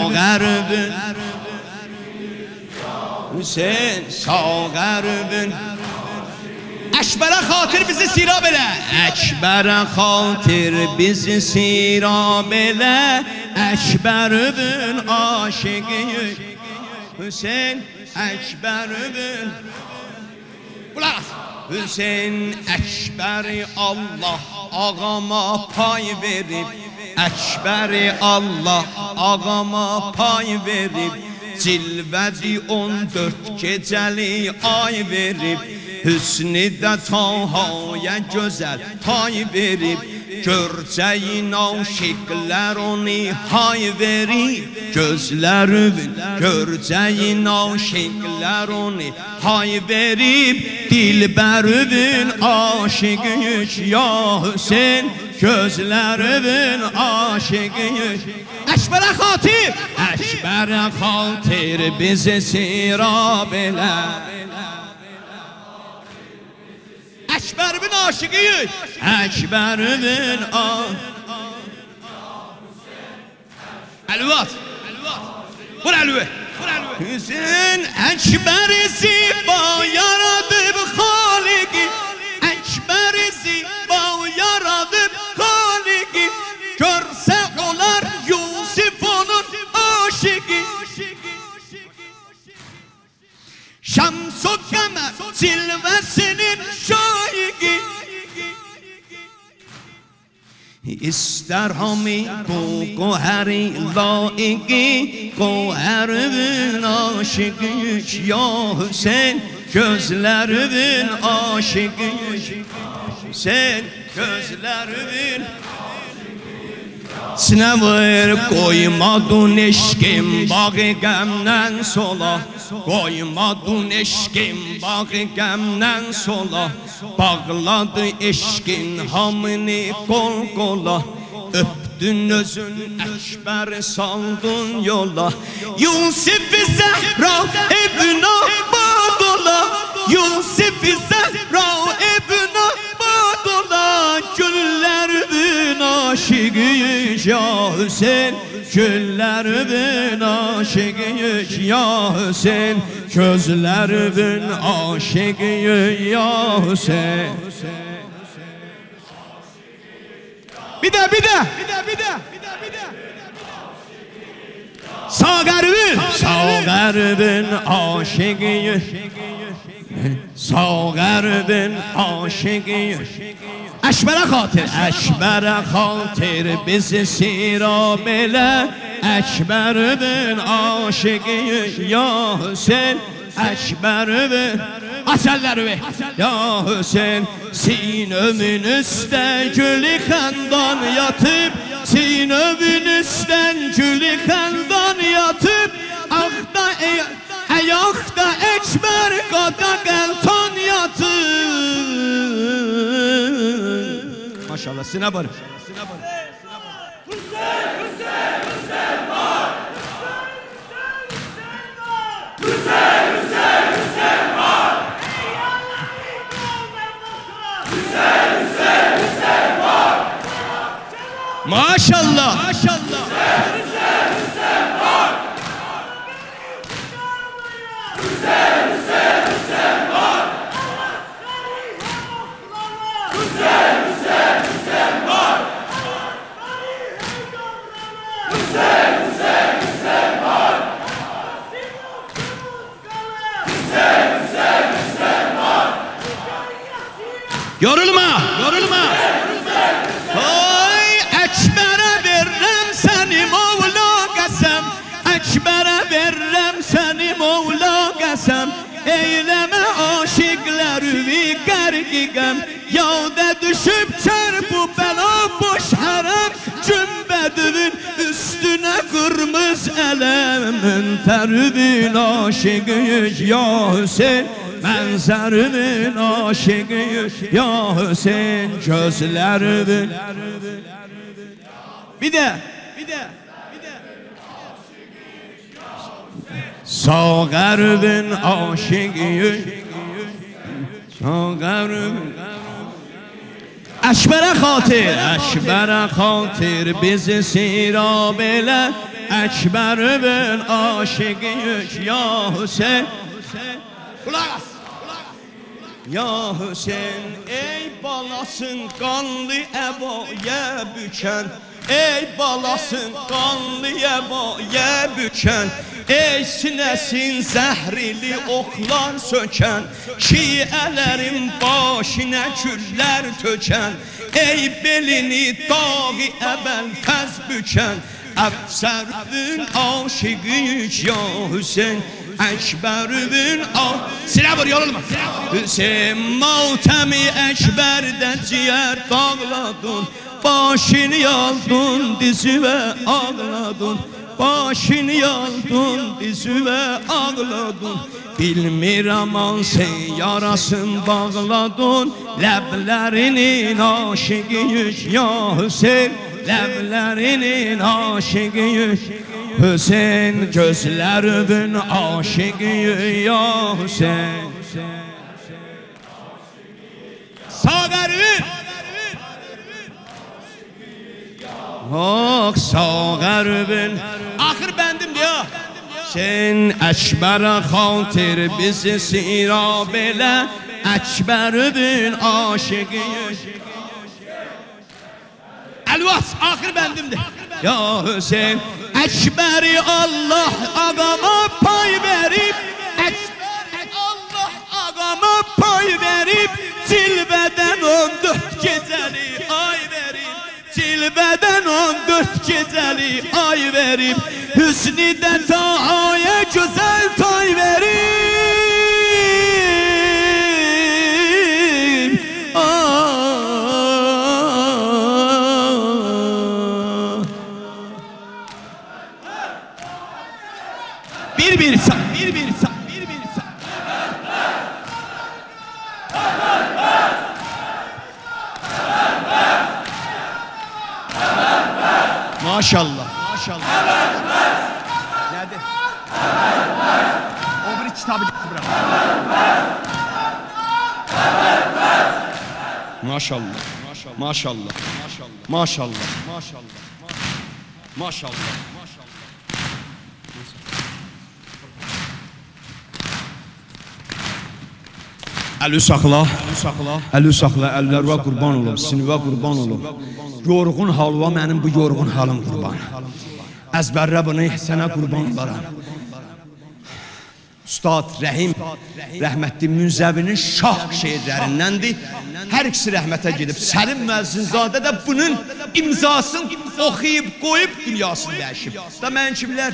Hüseyin sağ qərbin Ekber'e xatir bizi sirab elə Ekber'e xatir bizi sirab elə Ekber'in aşıqıyım Hüseyin Ekber'in Hüseyin Ekber'i Allah ağama pay verib Ekber'i Allah ağama pay verib Cilvədi 14 gecəli ay verib Hüsnü də Tahaya gözəl tay verib Görcəyin aşıqlər onu hay verib Görcəyin aşıqlər onu hay verib Dilbərin aşıqıyıq ya Hüseyin Gözlərin aşıqıyıq Ekber'e xatir Ekber'e xatir bizi sirab elə Ekber'in aşıqıyıq Ekber'in Əlvat Vur əlvi Hüseyin Ekber'i ziba yaradıp Haliki Ekber'i ziba yaradıp Haliki Görse olar Yusuf onun aşıqı Şams-ı Qəmər cilvəsinin şahiqi İstər hami bu qohəri laiqi Qohərin aşıqıyıq ya Hüseyin Gözlərin aşıqıyıq Hüseyin gözlərin Sinəvir qoymadun eşkim bağı qəmdən sola Qoymadun eşkim bağı qəmdən sola Bağladı eşkin hamını qol qola Öpdün özün Ekber saldın yola Yusuf-i Zəhra ibn Abad ola Yusuf-i Zəhra ibn Abad ola Güllərin aşıqıyıq ya Hüseyin Güllərin aşıqıyıq ya Hüseyin Gözlərin aşıqıyıq ya Hüseyin Bir de Sağ qərbin aşıqıyıq Sağ qərbin aşıqıyıq Ekber'e xatir bizi sirab elə Ekber'in aşıqıyıq ya Hüseyin Ekber'in Açəlləri ya Hüseyin Sinövün üstə gülü xəndan yatıb Sinövün üstən gülü xəndan yatıb Ayaqda Ekber qada qəltan yatıb Maşallah sinə barı Hüseyin var Hüseyin var Hüseyin var Maşallah Hüseyin var Hüseyin var Hüseyin var Hüseyin var Yorulma Oy Ekber'e veririm seni Mevla qəsəm Ekber'e veririm seni Mevla qəsəm Eyleme aşıqlarımı qərqi qəm Yada düşüb çarpı bəla boş hərəm Cümbədivin üstüne qırmız ələmin Fərvin aşıqıyıq ya Hüseyin Mənzərimin aşıqıyıq ya Hüseyin Gözlərimin Bir de Sağərbin aşıqıyıq Sağərbin Əkbərə xatir bizi sirab elə Əkbərün aşıqıyıq ya Hüseyin Qulaq as Ya Hüseyin ey balasın qanlı əbaya bükən Ey balasın qanlı əbaya bükən Ey sinəsin zəhrili oxlar sökən Şiələrin başına küllər tökən Ey belini dağı əbəl fəz bükən Əfsərün aşıqıyıq ya Hüseyin Əkbərün Silə vur yorulma Hüseyin matəmi Əkbərdə ciyər dağladın Başını yaldın dizivə ağladın Başını yaldın dizivə ağladın Bilmirəm sen yarasın bağladın Ləblərinin aşıqıyıq ya Hüseyin Ləblərinin aşıqıyıq Hüseyin gözlərinin aşıqıyıq ya Hüseyin Sağərbin Sağərbin Axır bəndim diyor Sen Əkbərə xatir bizi sirab elə Əkbərün aşıqıyıq Əlvas axır bəndimdir Ya Hüseyin Əkbəri Allah ağama pay verib Allah ağama pay verib Cilvədən 14 gecəli ay verib Cilvədən 14 gecəli ay verib Hüsnidə taaya gözəl tay verib Bir sağ Maşallah Nədir? O bir kitabı gitti bırak Maşallah Maşallah Maşallah Maşallah Əli saxla Əli saxla əllərvə qurban olum Sinivə qurban olum Yorğun halva mənim bu yorğun halım qurban Əzbərrə bunu sənə qurban olaram Ustad Rəhim Rəhmətli Münzəvinin şah şeirlərindəndir Hər ikisi rəhmətə gedib Səlim Müəzzinzadə də bunun imzasını oxuyub qoyub dünyasını dəyişib Da mən kimlər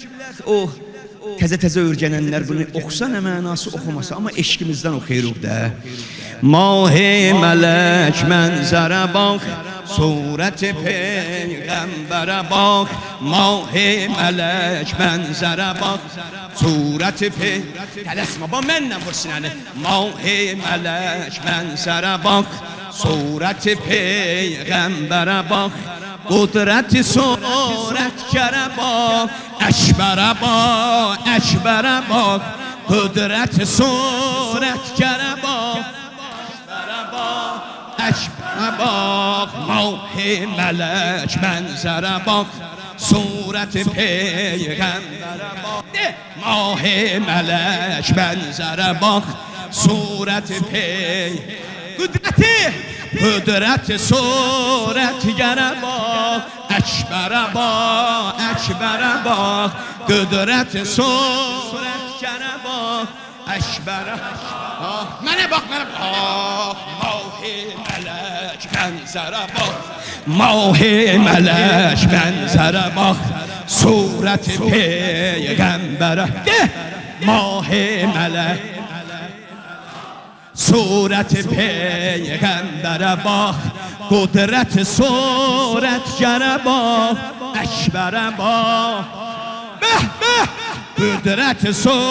Təzə öyrənənlər bunu oxusa nə mənası oxumasa Amma eşqimizdən oxuyuruq da Mahi mələk mənzərə bax Surət-i Peyğəmbərə bax Mahi mələk mənzərə bax Surət-i Peyğəmbərə Tələsmə, bax mənlə vur sinəni Mahi mələk mənzərə bax Surət-i Peyğəmbərə bax Qudrət-i surətkərə bax Əkbərə bax Əkbərə bax Qudrət-i surətkərə bax Əkbərə bax Mahi mələk mənzərə bax Surət-i Peyğəmbərə bax Mahi mələk mənzərə bax Surət-i Peyğəmbərə Qudrət-i surətkərə bax Əkbərə bax Əkbərə bax Qudrət-i surətkərə bax Əkbərə Mənə bax Mahi mələk mənzərə bax Mahi mələk mənzərə bax Surət-i Peyğəmbərə Mahi mələk Surət-i Peyğəmbərə bax Qudrət-i surətkərə bax Əkbərə bax Qudrət-i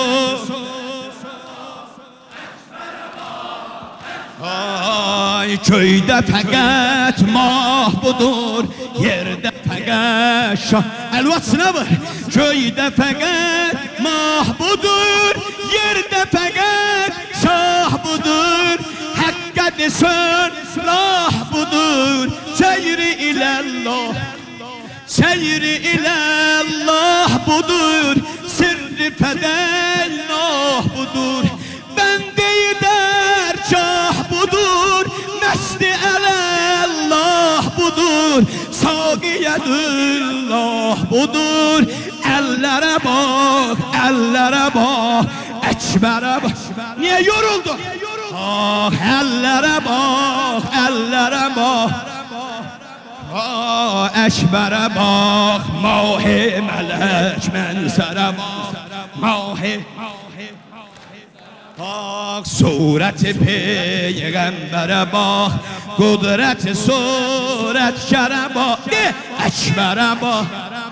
Ay köydə fəqət mah budur Yerdə fəqət şah Əlvat sınavı Köydə fəqət mahbudur. Yerde fakat şah budur. Hakka desin rah budur. Seyri ilallah, seyri ilallah budur. Sirri fedellah budur. Bende-i dergah budur. Mesti elallah budur. Sağiyedullah budur. Ellere bak, ellere bak, ekbere bak. Niye yoruldu? Ah, ellere bak, ellere bak. Ah, ekbere bak, mahi melek menzere bak, mahi. Bak sureti peygambere bak, kudreti suretkere bak, ekbere bak.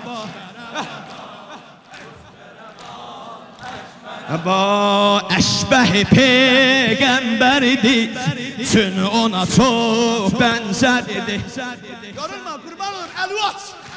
Ba eşbeh peygamberidir, çünkü ona çok benzerdi. Yorulma kurban olurum elvat.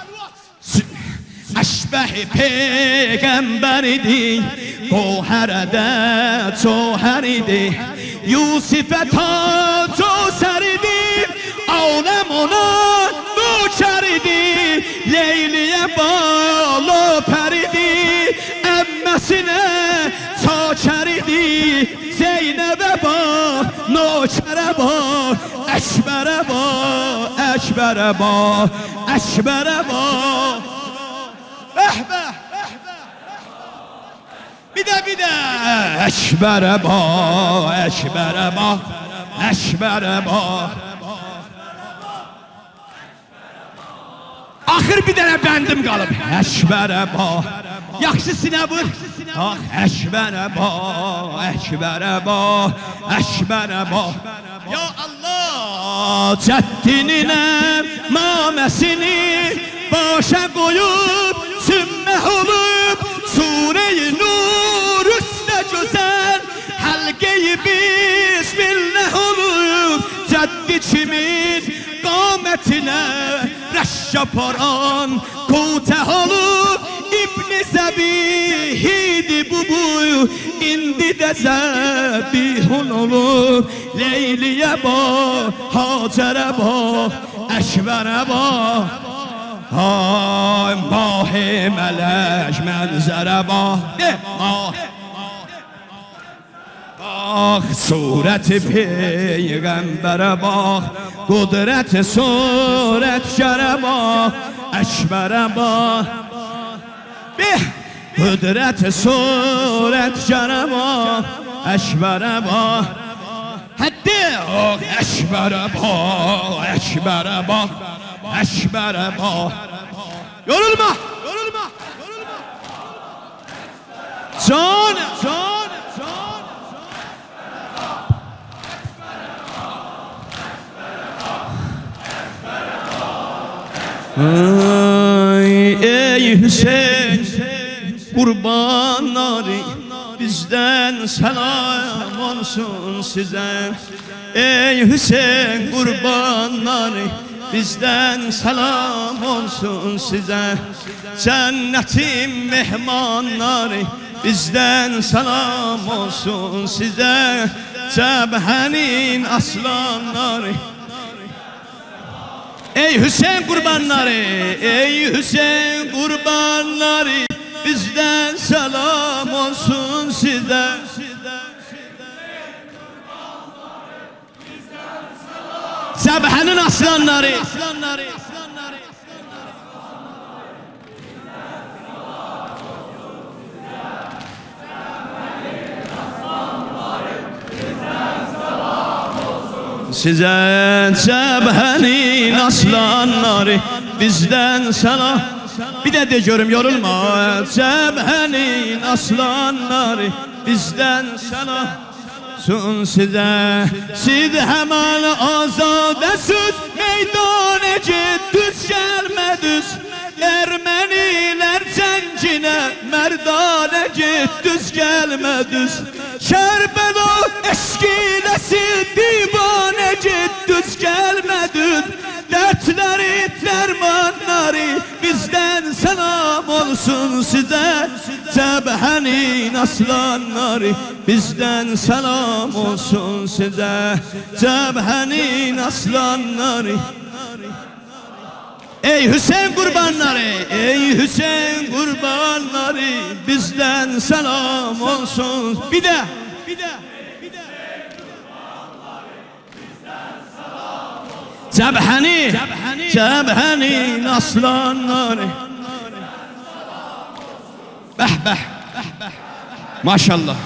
Eşbeh peygamberidir, goherede çoheridir. Yusuf'e tac o seridir, alem ona nökeridir. Leyliye bağlı peridir, emmesine çakeridir. Zeynep'e bak, nökere bak, ekbere bak, ekbere bak, ekbere bak. Bir de ekbere bak, ekbere bak, ekbere bak. Axır bir dənə bəndim qalıb. Ekbere bak, yaxşısına vur. Ah, ekbere bak, ekbere bak, ekbere bak. Ya Allah, cəddinine mamesini başa koyup sümmeh olup Sure-i Nur üstte güzel halqe-i bismillah olup cəddi kimin qametine rəş yaparan kuteh olup İbn-i Zebihidi bu indi de zebihun olup Leyliye bak, Hacer'e bak, ekbere bak. Ay mahi melek menzere bak, bak sureti peygambere bak, kudreti suretkere bak, ekbere bak. Kudreti suretkere bak, ekbere bak. Hadi oh ekbere bak, ekbere bak, ekbere bak. Yorulma, yorulma, yorulma. Can, can, can. Ay ey Hüseyin, kurbanları bizden selam olsun size. Ey Hüseyin, kurbanları bizden selam olsun size. Cennetin mehmanları bizden selam olsun size. Cebhenin aslanları. Ey Hüseyin kurbanları, ey Hüseyin kurbanları bizden selam olsun size. Cebhenin aslanları. Size cebhenin aslanları bizden selam. Bir de görüm yorulma. Cebhenin aslanları bizden selam olsun size. Siz hemen azadesiz, meydana gittiniz gelmediniz. Ermeniler cencine merdane gittiniz gelmediniz. Kerbela eşkilesi divane gittiniz gelmediniz. Dertleri dermanları bizden selam olsun size. Cəbhənin aslanları bizdən salam olsun sizə. Cəbhənin aslanları. Ey Hüseyin qurbanları, ey Hüseyin qurbanları bizdən salam olsun. Bir də. Cəbhənin aslanları. Bəh bəh. Maşallah.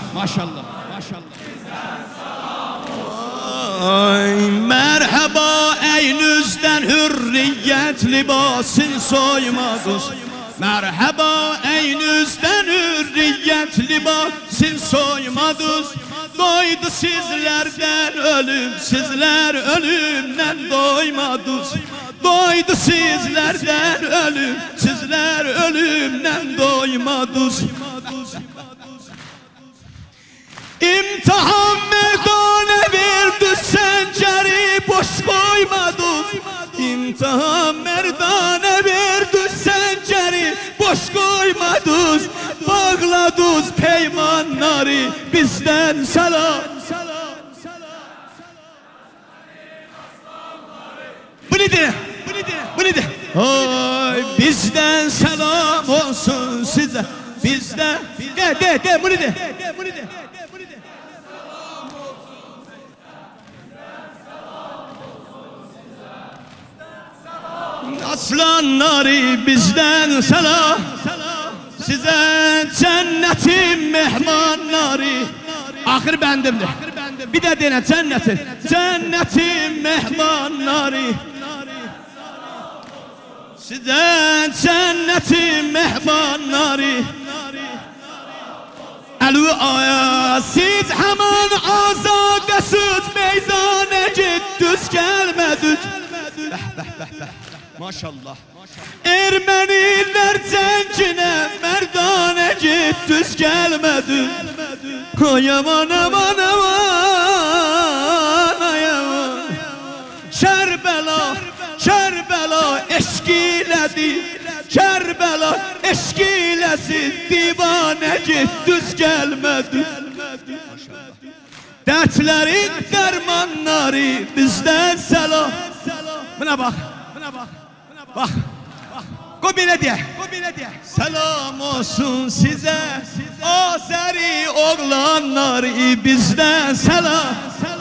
Ay merhaba eynüzden hürriyet libasın soymadız. Merhaba eynüzden hürriyet libasın soymadız. Doydu sizlerden ölüm, sizler ölümden doymadız. Doydu sizlerden ölüm, sizler ölümden doymadız. İmtihan merdane verdi senceri boş koymadın. İmtihan merdane verdi senceri boş koymadın. Bağladız peymanları bizden salam. Bu nedir? Ay bizden selam olsun size. Bizden de bu nedir? Aslanları bizden selam size, cennetin mehmanları. Ahir bendimdir. Bir de dene cennetin mehmanları. Size cennetin mehmanları. Elü aya siz hemen azadesiz meydana gittiniz gelmediniz. Maşallah. Ermeniler cencine merdane gittiniz gelmediniz. Ay aman aman aman ay aman. Kerbela eşkiledi. Kerbela eşkilesiz divane gittiniz gelmediniz. Dertlerin dermanları bizden selam. Buna bak. Bak. Go bile diye. Selam olsun size. Azeri oğlanları bizden selam.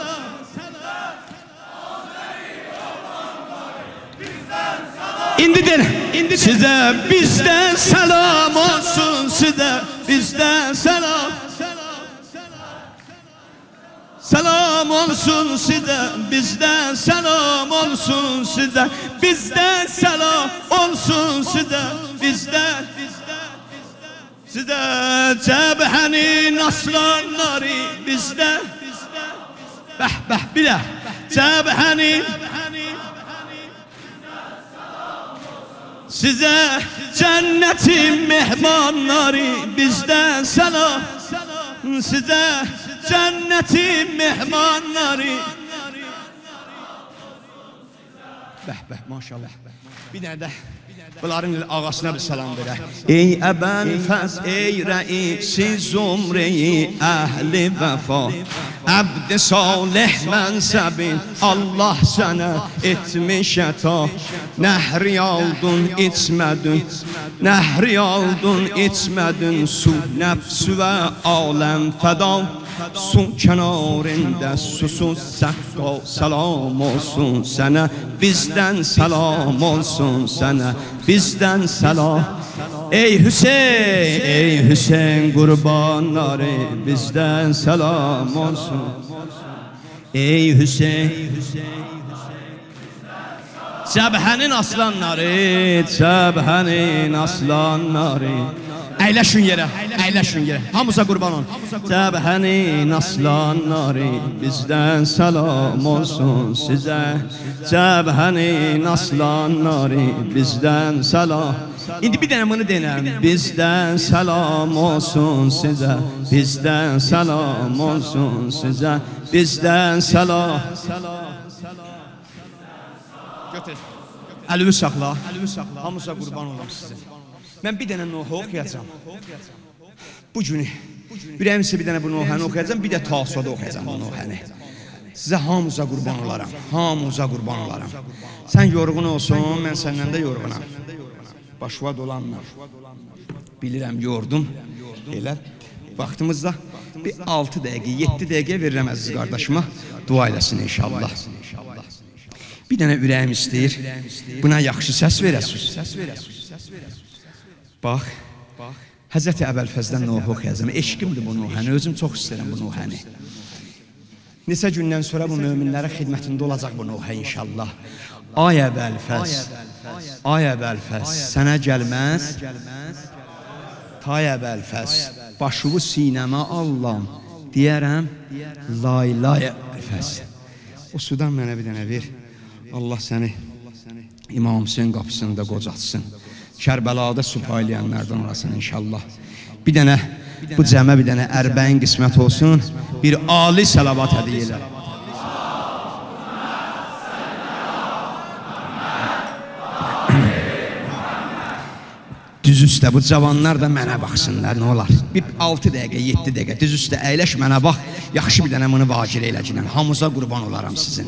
İndi size bizden selam olsun size. Bizden selam. Selam olsun size, bizden selam olsun size. Bizden selam olsun size. Bizden size Cəbhənin aslanları bizden. Bəh bir də Cəbhənin size cennetin mehmanları bizden selam size. Cennetin mehmanları. Bəh maşallah. Bir dənə də bunların ağasına bir salam verək. Ey əbən fəz, ey rəisi zumreyi əhli vəfa, əbd-i salih mənsəbin Allah sənə etmiş əta. Nəhri aldın içmədin, nəhri aldın içmədin, su nəfsü və aləm fəda. Su kenarında susuz sakka selam olsun sana. Bizden selam olsun sana. Bizden selam. Ey Hüseyin kurbanları bizden selam olsun. Ey Hüseyin Cəbhənin aslanları, Cəbhənin aslanları. Əyləşin yerə, hamıza qurban olun. Cəbhənin aslanları bizdən salam olsun sizə. Cəbhənin aslanları bizdən salam. İndi bir dənə bunu denəm. Bizdən salam olsun sizə. Bizdən salam olsun sizə. Bizdən salam. Götür. Əlimi saxla. Hamıza qurban olum sizə. Mən bir dənə Nuhu oxuyacağım. bu günü ürəyimsə bir dənə bu nohəni oxuyacam, bir də Tasuada oxuyacam bu nohəni. Sizə hamınıza qurban olaram, hamınıza qurban olaram. Sən yorğun olsun, mən səndən də yorğunam. Başva dolanlar. Bilirəm, yordum. Elə vaxtımızda bir 6 dəqiqə, 7 dəqiqə verirəm əziz qardaşıma. Dua eləsin inşallah. Bir dənə ürəyim istəyir. Buna yaxşı səs verəsiniz. Bax, Həzrəti Əbəlfəzdən Nuhu oxuyacam. Eşqimdir bu Nuhəni, özüm çox istəyirəm bu Nuhəni. Neçə gündən sonra bu möminlərə xidmətində olacaq bu Nuhə inşallah. Ay Əbəlfəz, ay Əbəlfəz, sənə gəlməz. Tay Əbəlfəz, başımı sinəmə Allahım, deyərəm, lay lay Əbəlfəz. O sudan mənə bir dənə ver. Allah səni İmam Hüseyin qapısında qocatsın. Kərbəlada su paylayanlardan olasın inşallah. Bir dənə bu cəmə bir dənə ərbəyin qismət olsun. Bir ali salavat hədiyyə elə. Düz üstə bu cavanlar da mənə baxsınlar, nə olar? Bir 6 dəqiqə, 7 dəqiqə düz üstə əyləş mənə bax. Yaxşı bir dənə bunu vacir eləcəkən. Hamıza qurban olaram sizin.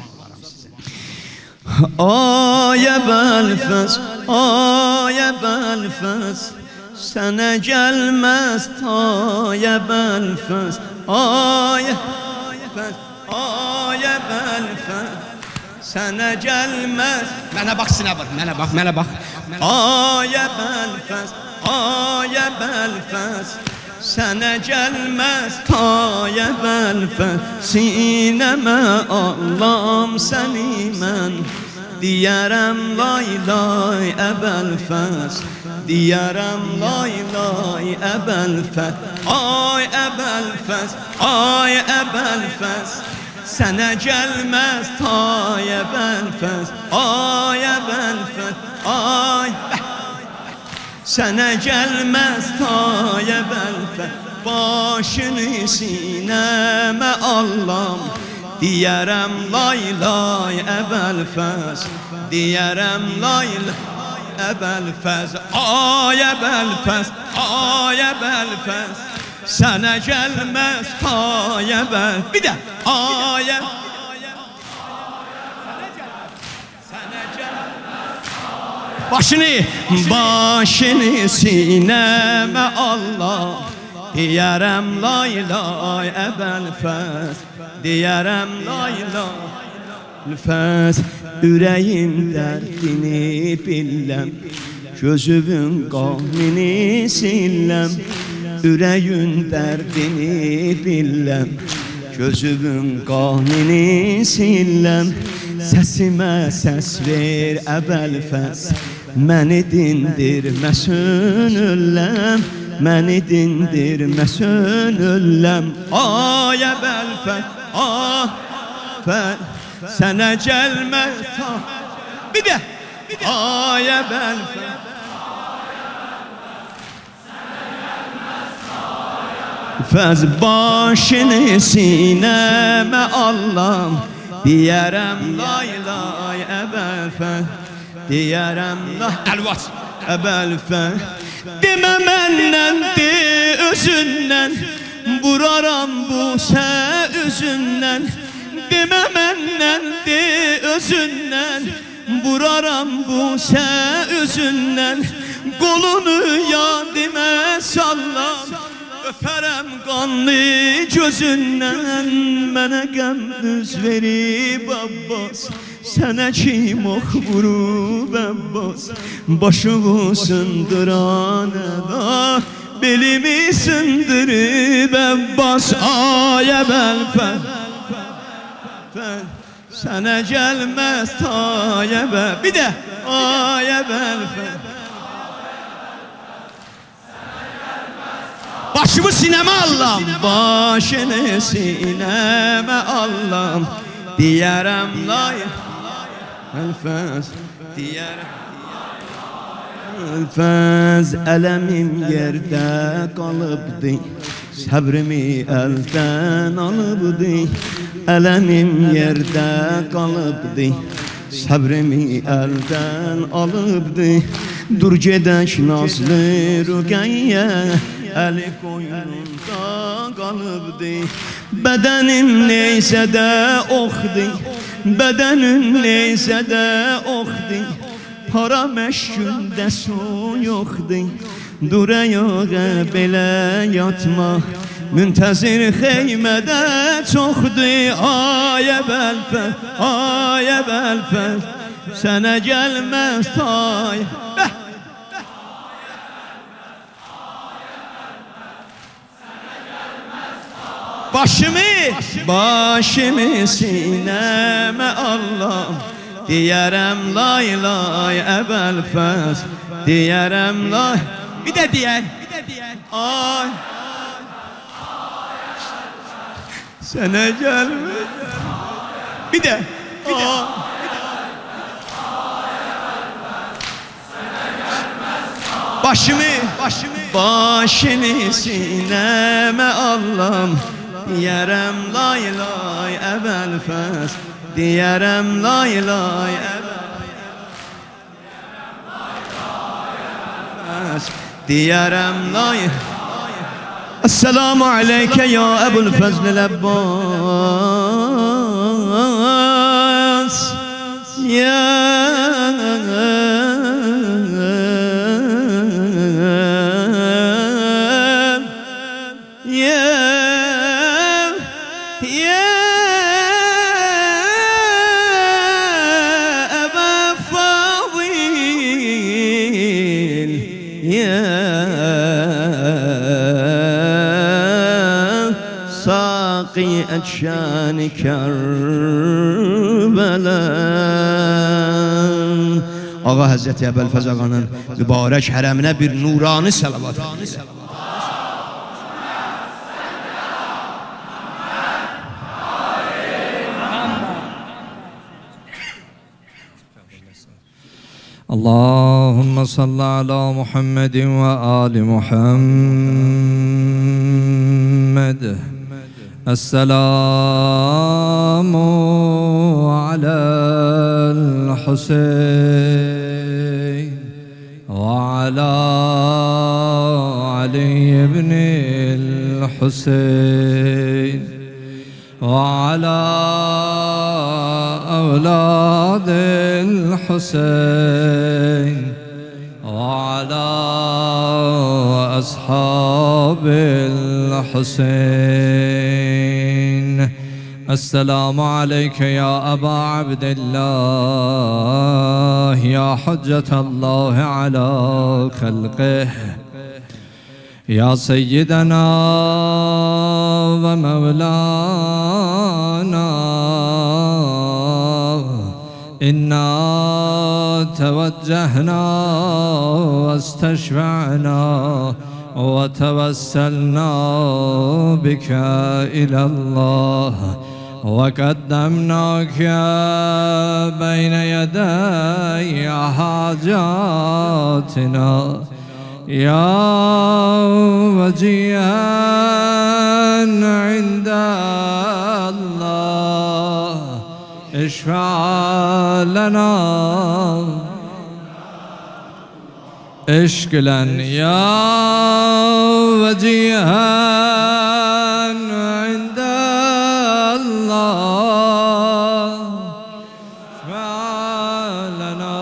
Ay Əbəlfəz, ay Əbəlfəz, sənə gəlməz tay Əbəlfəz. Ay Əbəlfəz, ay Əbəlfəz, sənə gəlməz. Mənə bax, sinə bax, mənə bax, mənə bax. Ay Əbəlfəz, ay Əbəlfəz, sənə gəlməz tay Əbəlfəz. Sinəmə Allahım səni mən, deyərəm lay lay Əbəlfəz, deyərəm lay lay Əbəlfəz. Ay Əbəlfəz, ay Əbəlfəz, sənə gəlməz tay Əbəlfəz. Ay Əbəlfəz, ay sənə gəlməz tay Əbəlfəz. Başını sinəmə Allahım, deyərəm lay lay Əbəlfəz, deyərəm lay lay Əbəlfəz. Ay Əbəlfəz, ay Əbəlfəz, sənə gəlməz tay Əbəlfəz. Bir də ay başını sinəmə Allah, deyərəm lay lay Əbəlfəz, deyərəm lay lay Əbəlfəz. Ürəyim dərdini biləm, gözümün qanını siləm. Ürəyim dərdini biləm, gözümün qanını siləm. Səsimə səs ver Əbəlfəz, məni dindirmə sönülləm, məni dindirmə sönülləm. Ay Əbəlfəz, ay sənə gəlməz. Bir də ay Əbəlfəz, fəz başını sinəmə Allahım, deyərəm lay lay Əbəlfəz, deyərəm lay əlvat Əbəlfəz. Demə məndən de özündən, vuraram bu sə üzündən. Demə məndən de özündən, vuraram bu sə üzündən. Qolunu yadimə sallam, öpərəm qanlı gözündən. Mənə qəm düz verib Abbas, sənə kim ox vurub Abbas. Başımı sındırana, belimi sındırıb Abbas. Ay Əbəlfəz, sənə gəlməz tay Əbəlfəz. Bir də ay Əbəlfəz, başımı sinəmə Allahım, başını sinəmə Allahım, deyərəm lay Əbəlfəz, deyərəm Əbəlfəz. Ələmim yerdə qalıbdı, səbrimi əldən alıbdı. Ələmim yerdə qalıbdı, səbrimi əldən alıbdı. Dur gedək nazlı Rüqəyyə, Əli qoynunda qalıbdı. Bədənim neysə də oxdu, bədənim neysə də oxdu. Para məşgündə su yoxdu. Dur ayağa belə yatma, müntəzir xeymədə çoxdur. Ayə bəlfəl, ayə bəlfəl, sənə gəlməz tay. Başımı sinəmə Allahım, deyərəm lay lay əbəlfəz, deyərəm lay. Bir də deyək, ay sənə gəlməz. Bir də başımı sinəmə Allahım, deyərəm lay lay əbəlfəz, deyərəm lay lay əbəlfəz, deyərəm lay. Esselamu aleykə ya Əbulfəzl Əbbas. Ya şan Kərbələ. Ağa Həzrəti Əbəlfəz ağanın mübarək hərəminə bir nurani səlavat. Allahümme salli ala Muhammedin ve ali Muhammed. السلام على الحسين وعلى علي بن الحسين وعلى أولاد الحسين وعلى أصحاب الحسين. السلام عليك يا أبا عبد الله يا حجة الله على خلقه يا سيدنا ومولانا. إنا توجهنا واستشفعنا وتوسلنا بك إلى الله وقدمناك بين يدي حاجاتنا يا وجيها عند الله اشفع لنا اشكلا يا وجيها عند الله اشفع لنا.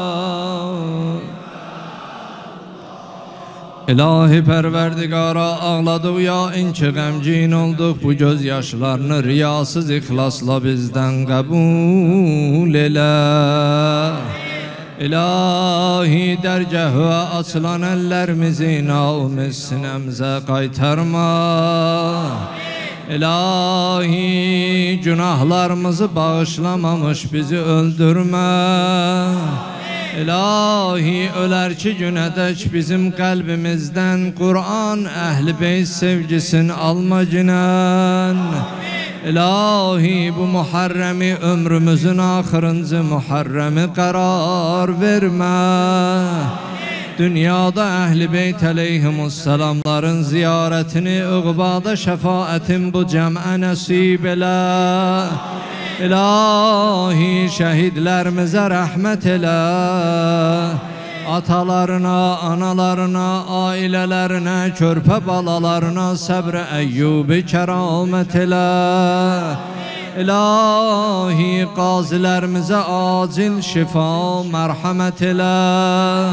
İlahi Perverdigara ağladık ya inki qəmgin olduq. Bu gözyaşlarını riyasız ixlasla bizden kabul elə. İlahi dərgahı açılan əllərimizi naumuz sinəmizə qaytarma. İlahi günahlarımızı bağışlamamış bizi öldürmə. İlahi ölərki günədək bizim qəlbimizdən Qur'an əhl-i beyt sevgisini alma günən. İlahi bu Muharremi ömrümüzün axırıncı Muharremi qərar vermə. Dünyada əhl-i beyt əleyhimussalamların ziyarətini, uqbada şəfaətin bu cəmə nəsib elə. İlahi şəhidlərimizə rəhmət elə. Atalarına, analarına, ailelerine, körpe balalarına sabr-ı Eyyubi keramet elə. İlahi qazilerimize acil şifa merhamet elə.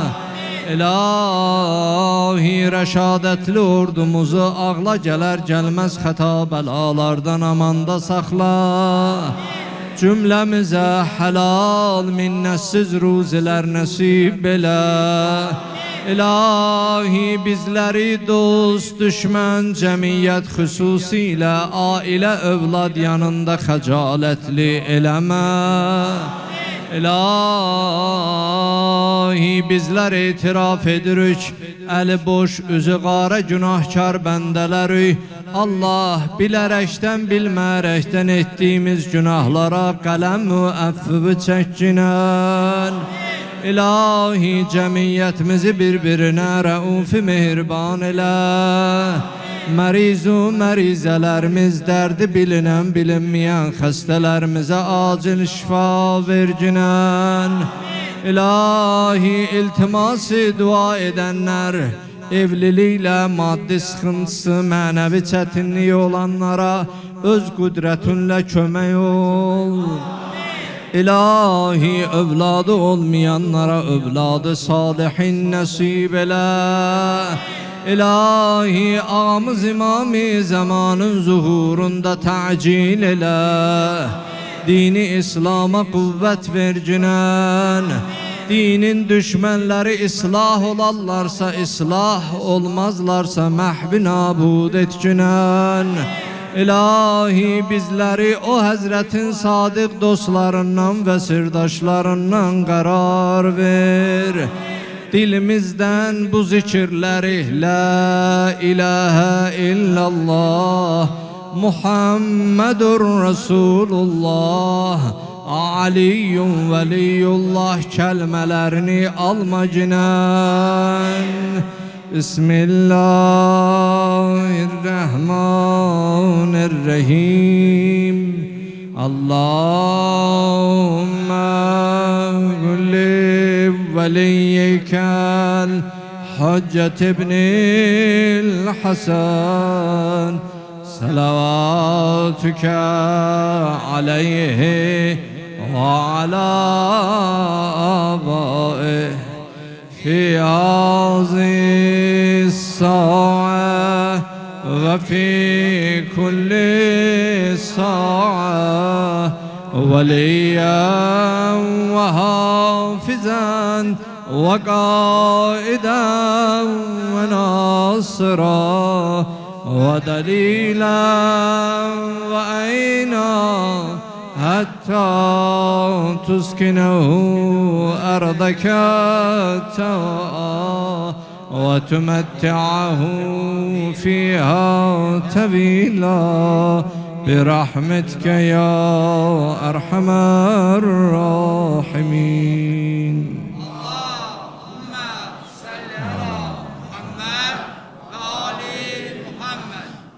İlahi reşadetli ordumuzu ağla geler gelmez hata belalardan amanda sakla. Cümlemize helal minnetsiz ruziler nasip elə. İlahi bizleri dost düşman cemiyet hususiyle aile evlad yanında xəcaletli eləmə. İlahi bizler itiraf edirik, eli boş, üzü qara günahkar bəndələri. Allah bilərekten bilməyərəkdən ettiğimiz günahlara qələm müəffıvı çəkkinən. İlahi cemiyetimizi birbirine raufi mehriban elə. Merizu merizelerimiz derdi bilinen bilinmeyen hastalarımıza acil şifa verginen. İlahi iltiması dua edenler, evliliğiyle maddi sıkıntısı, manevi çetinliği olanlara öz kudretinle kömək ol. İlahi evladı olmayanlara evladı salihin nasip elə. İlahi ağamız imam-ı zamanın zuhurunda tacil elə. Dini İslam'a kuvvet verginen. Dinin düşmenleri ıslah olarlarsa ıslah, olmazlarsa mahvi nabud etginen. İlahi bizleri o Hazretin sadık dostlarından ve sırdaşlarından karar ver. Dilimizden bu zikirleri La ilahe illallah Muhammedur Resulullah Aliyyun veliyullah kelimelerini alma cinen. Bismillahirrahmanirrahim. Allahümme kulli veliyyikel Hacet ibnil Hasan Salavatüke aleyhi ve ala abaih fi aziz sa'a ve fi kulli sa'a veliyen ve hafizan ve kaiden ve nasıra ve dalilen ve ayna hatta tuskinehu ardaka ta'a ve tumetti'ahu fiha tevila برحمتك يا أرحم الراحمين.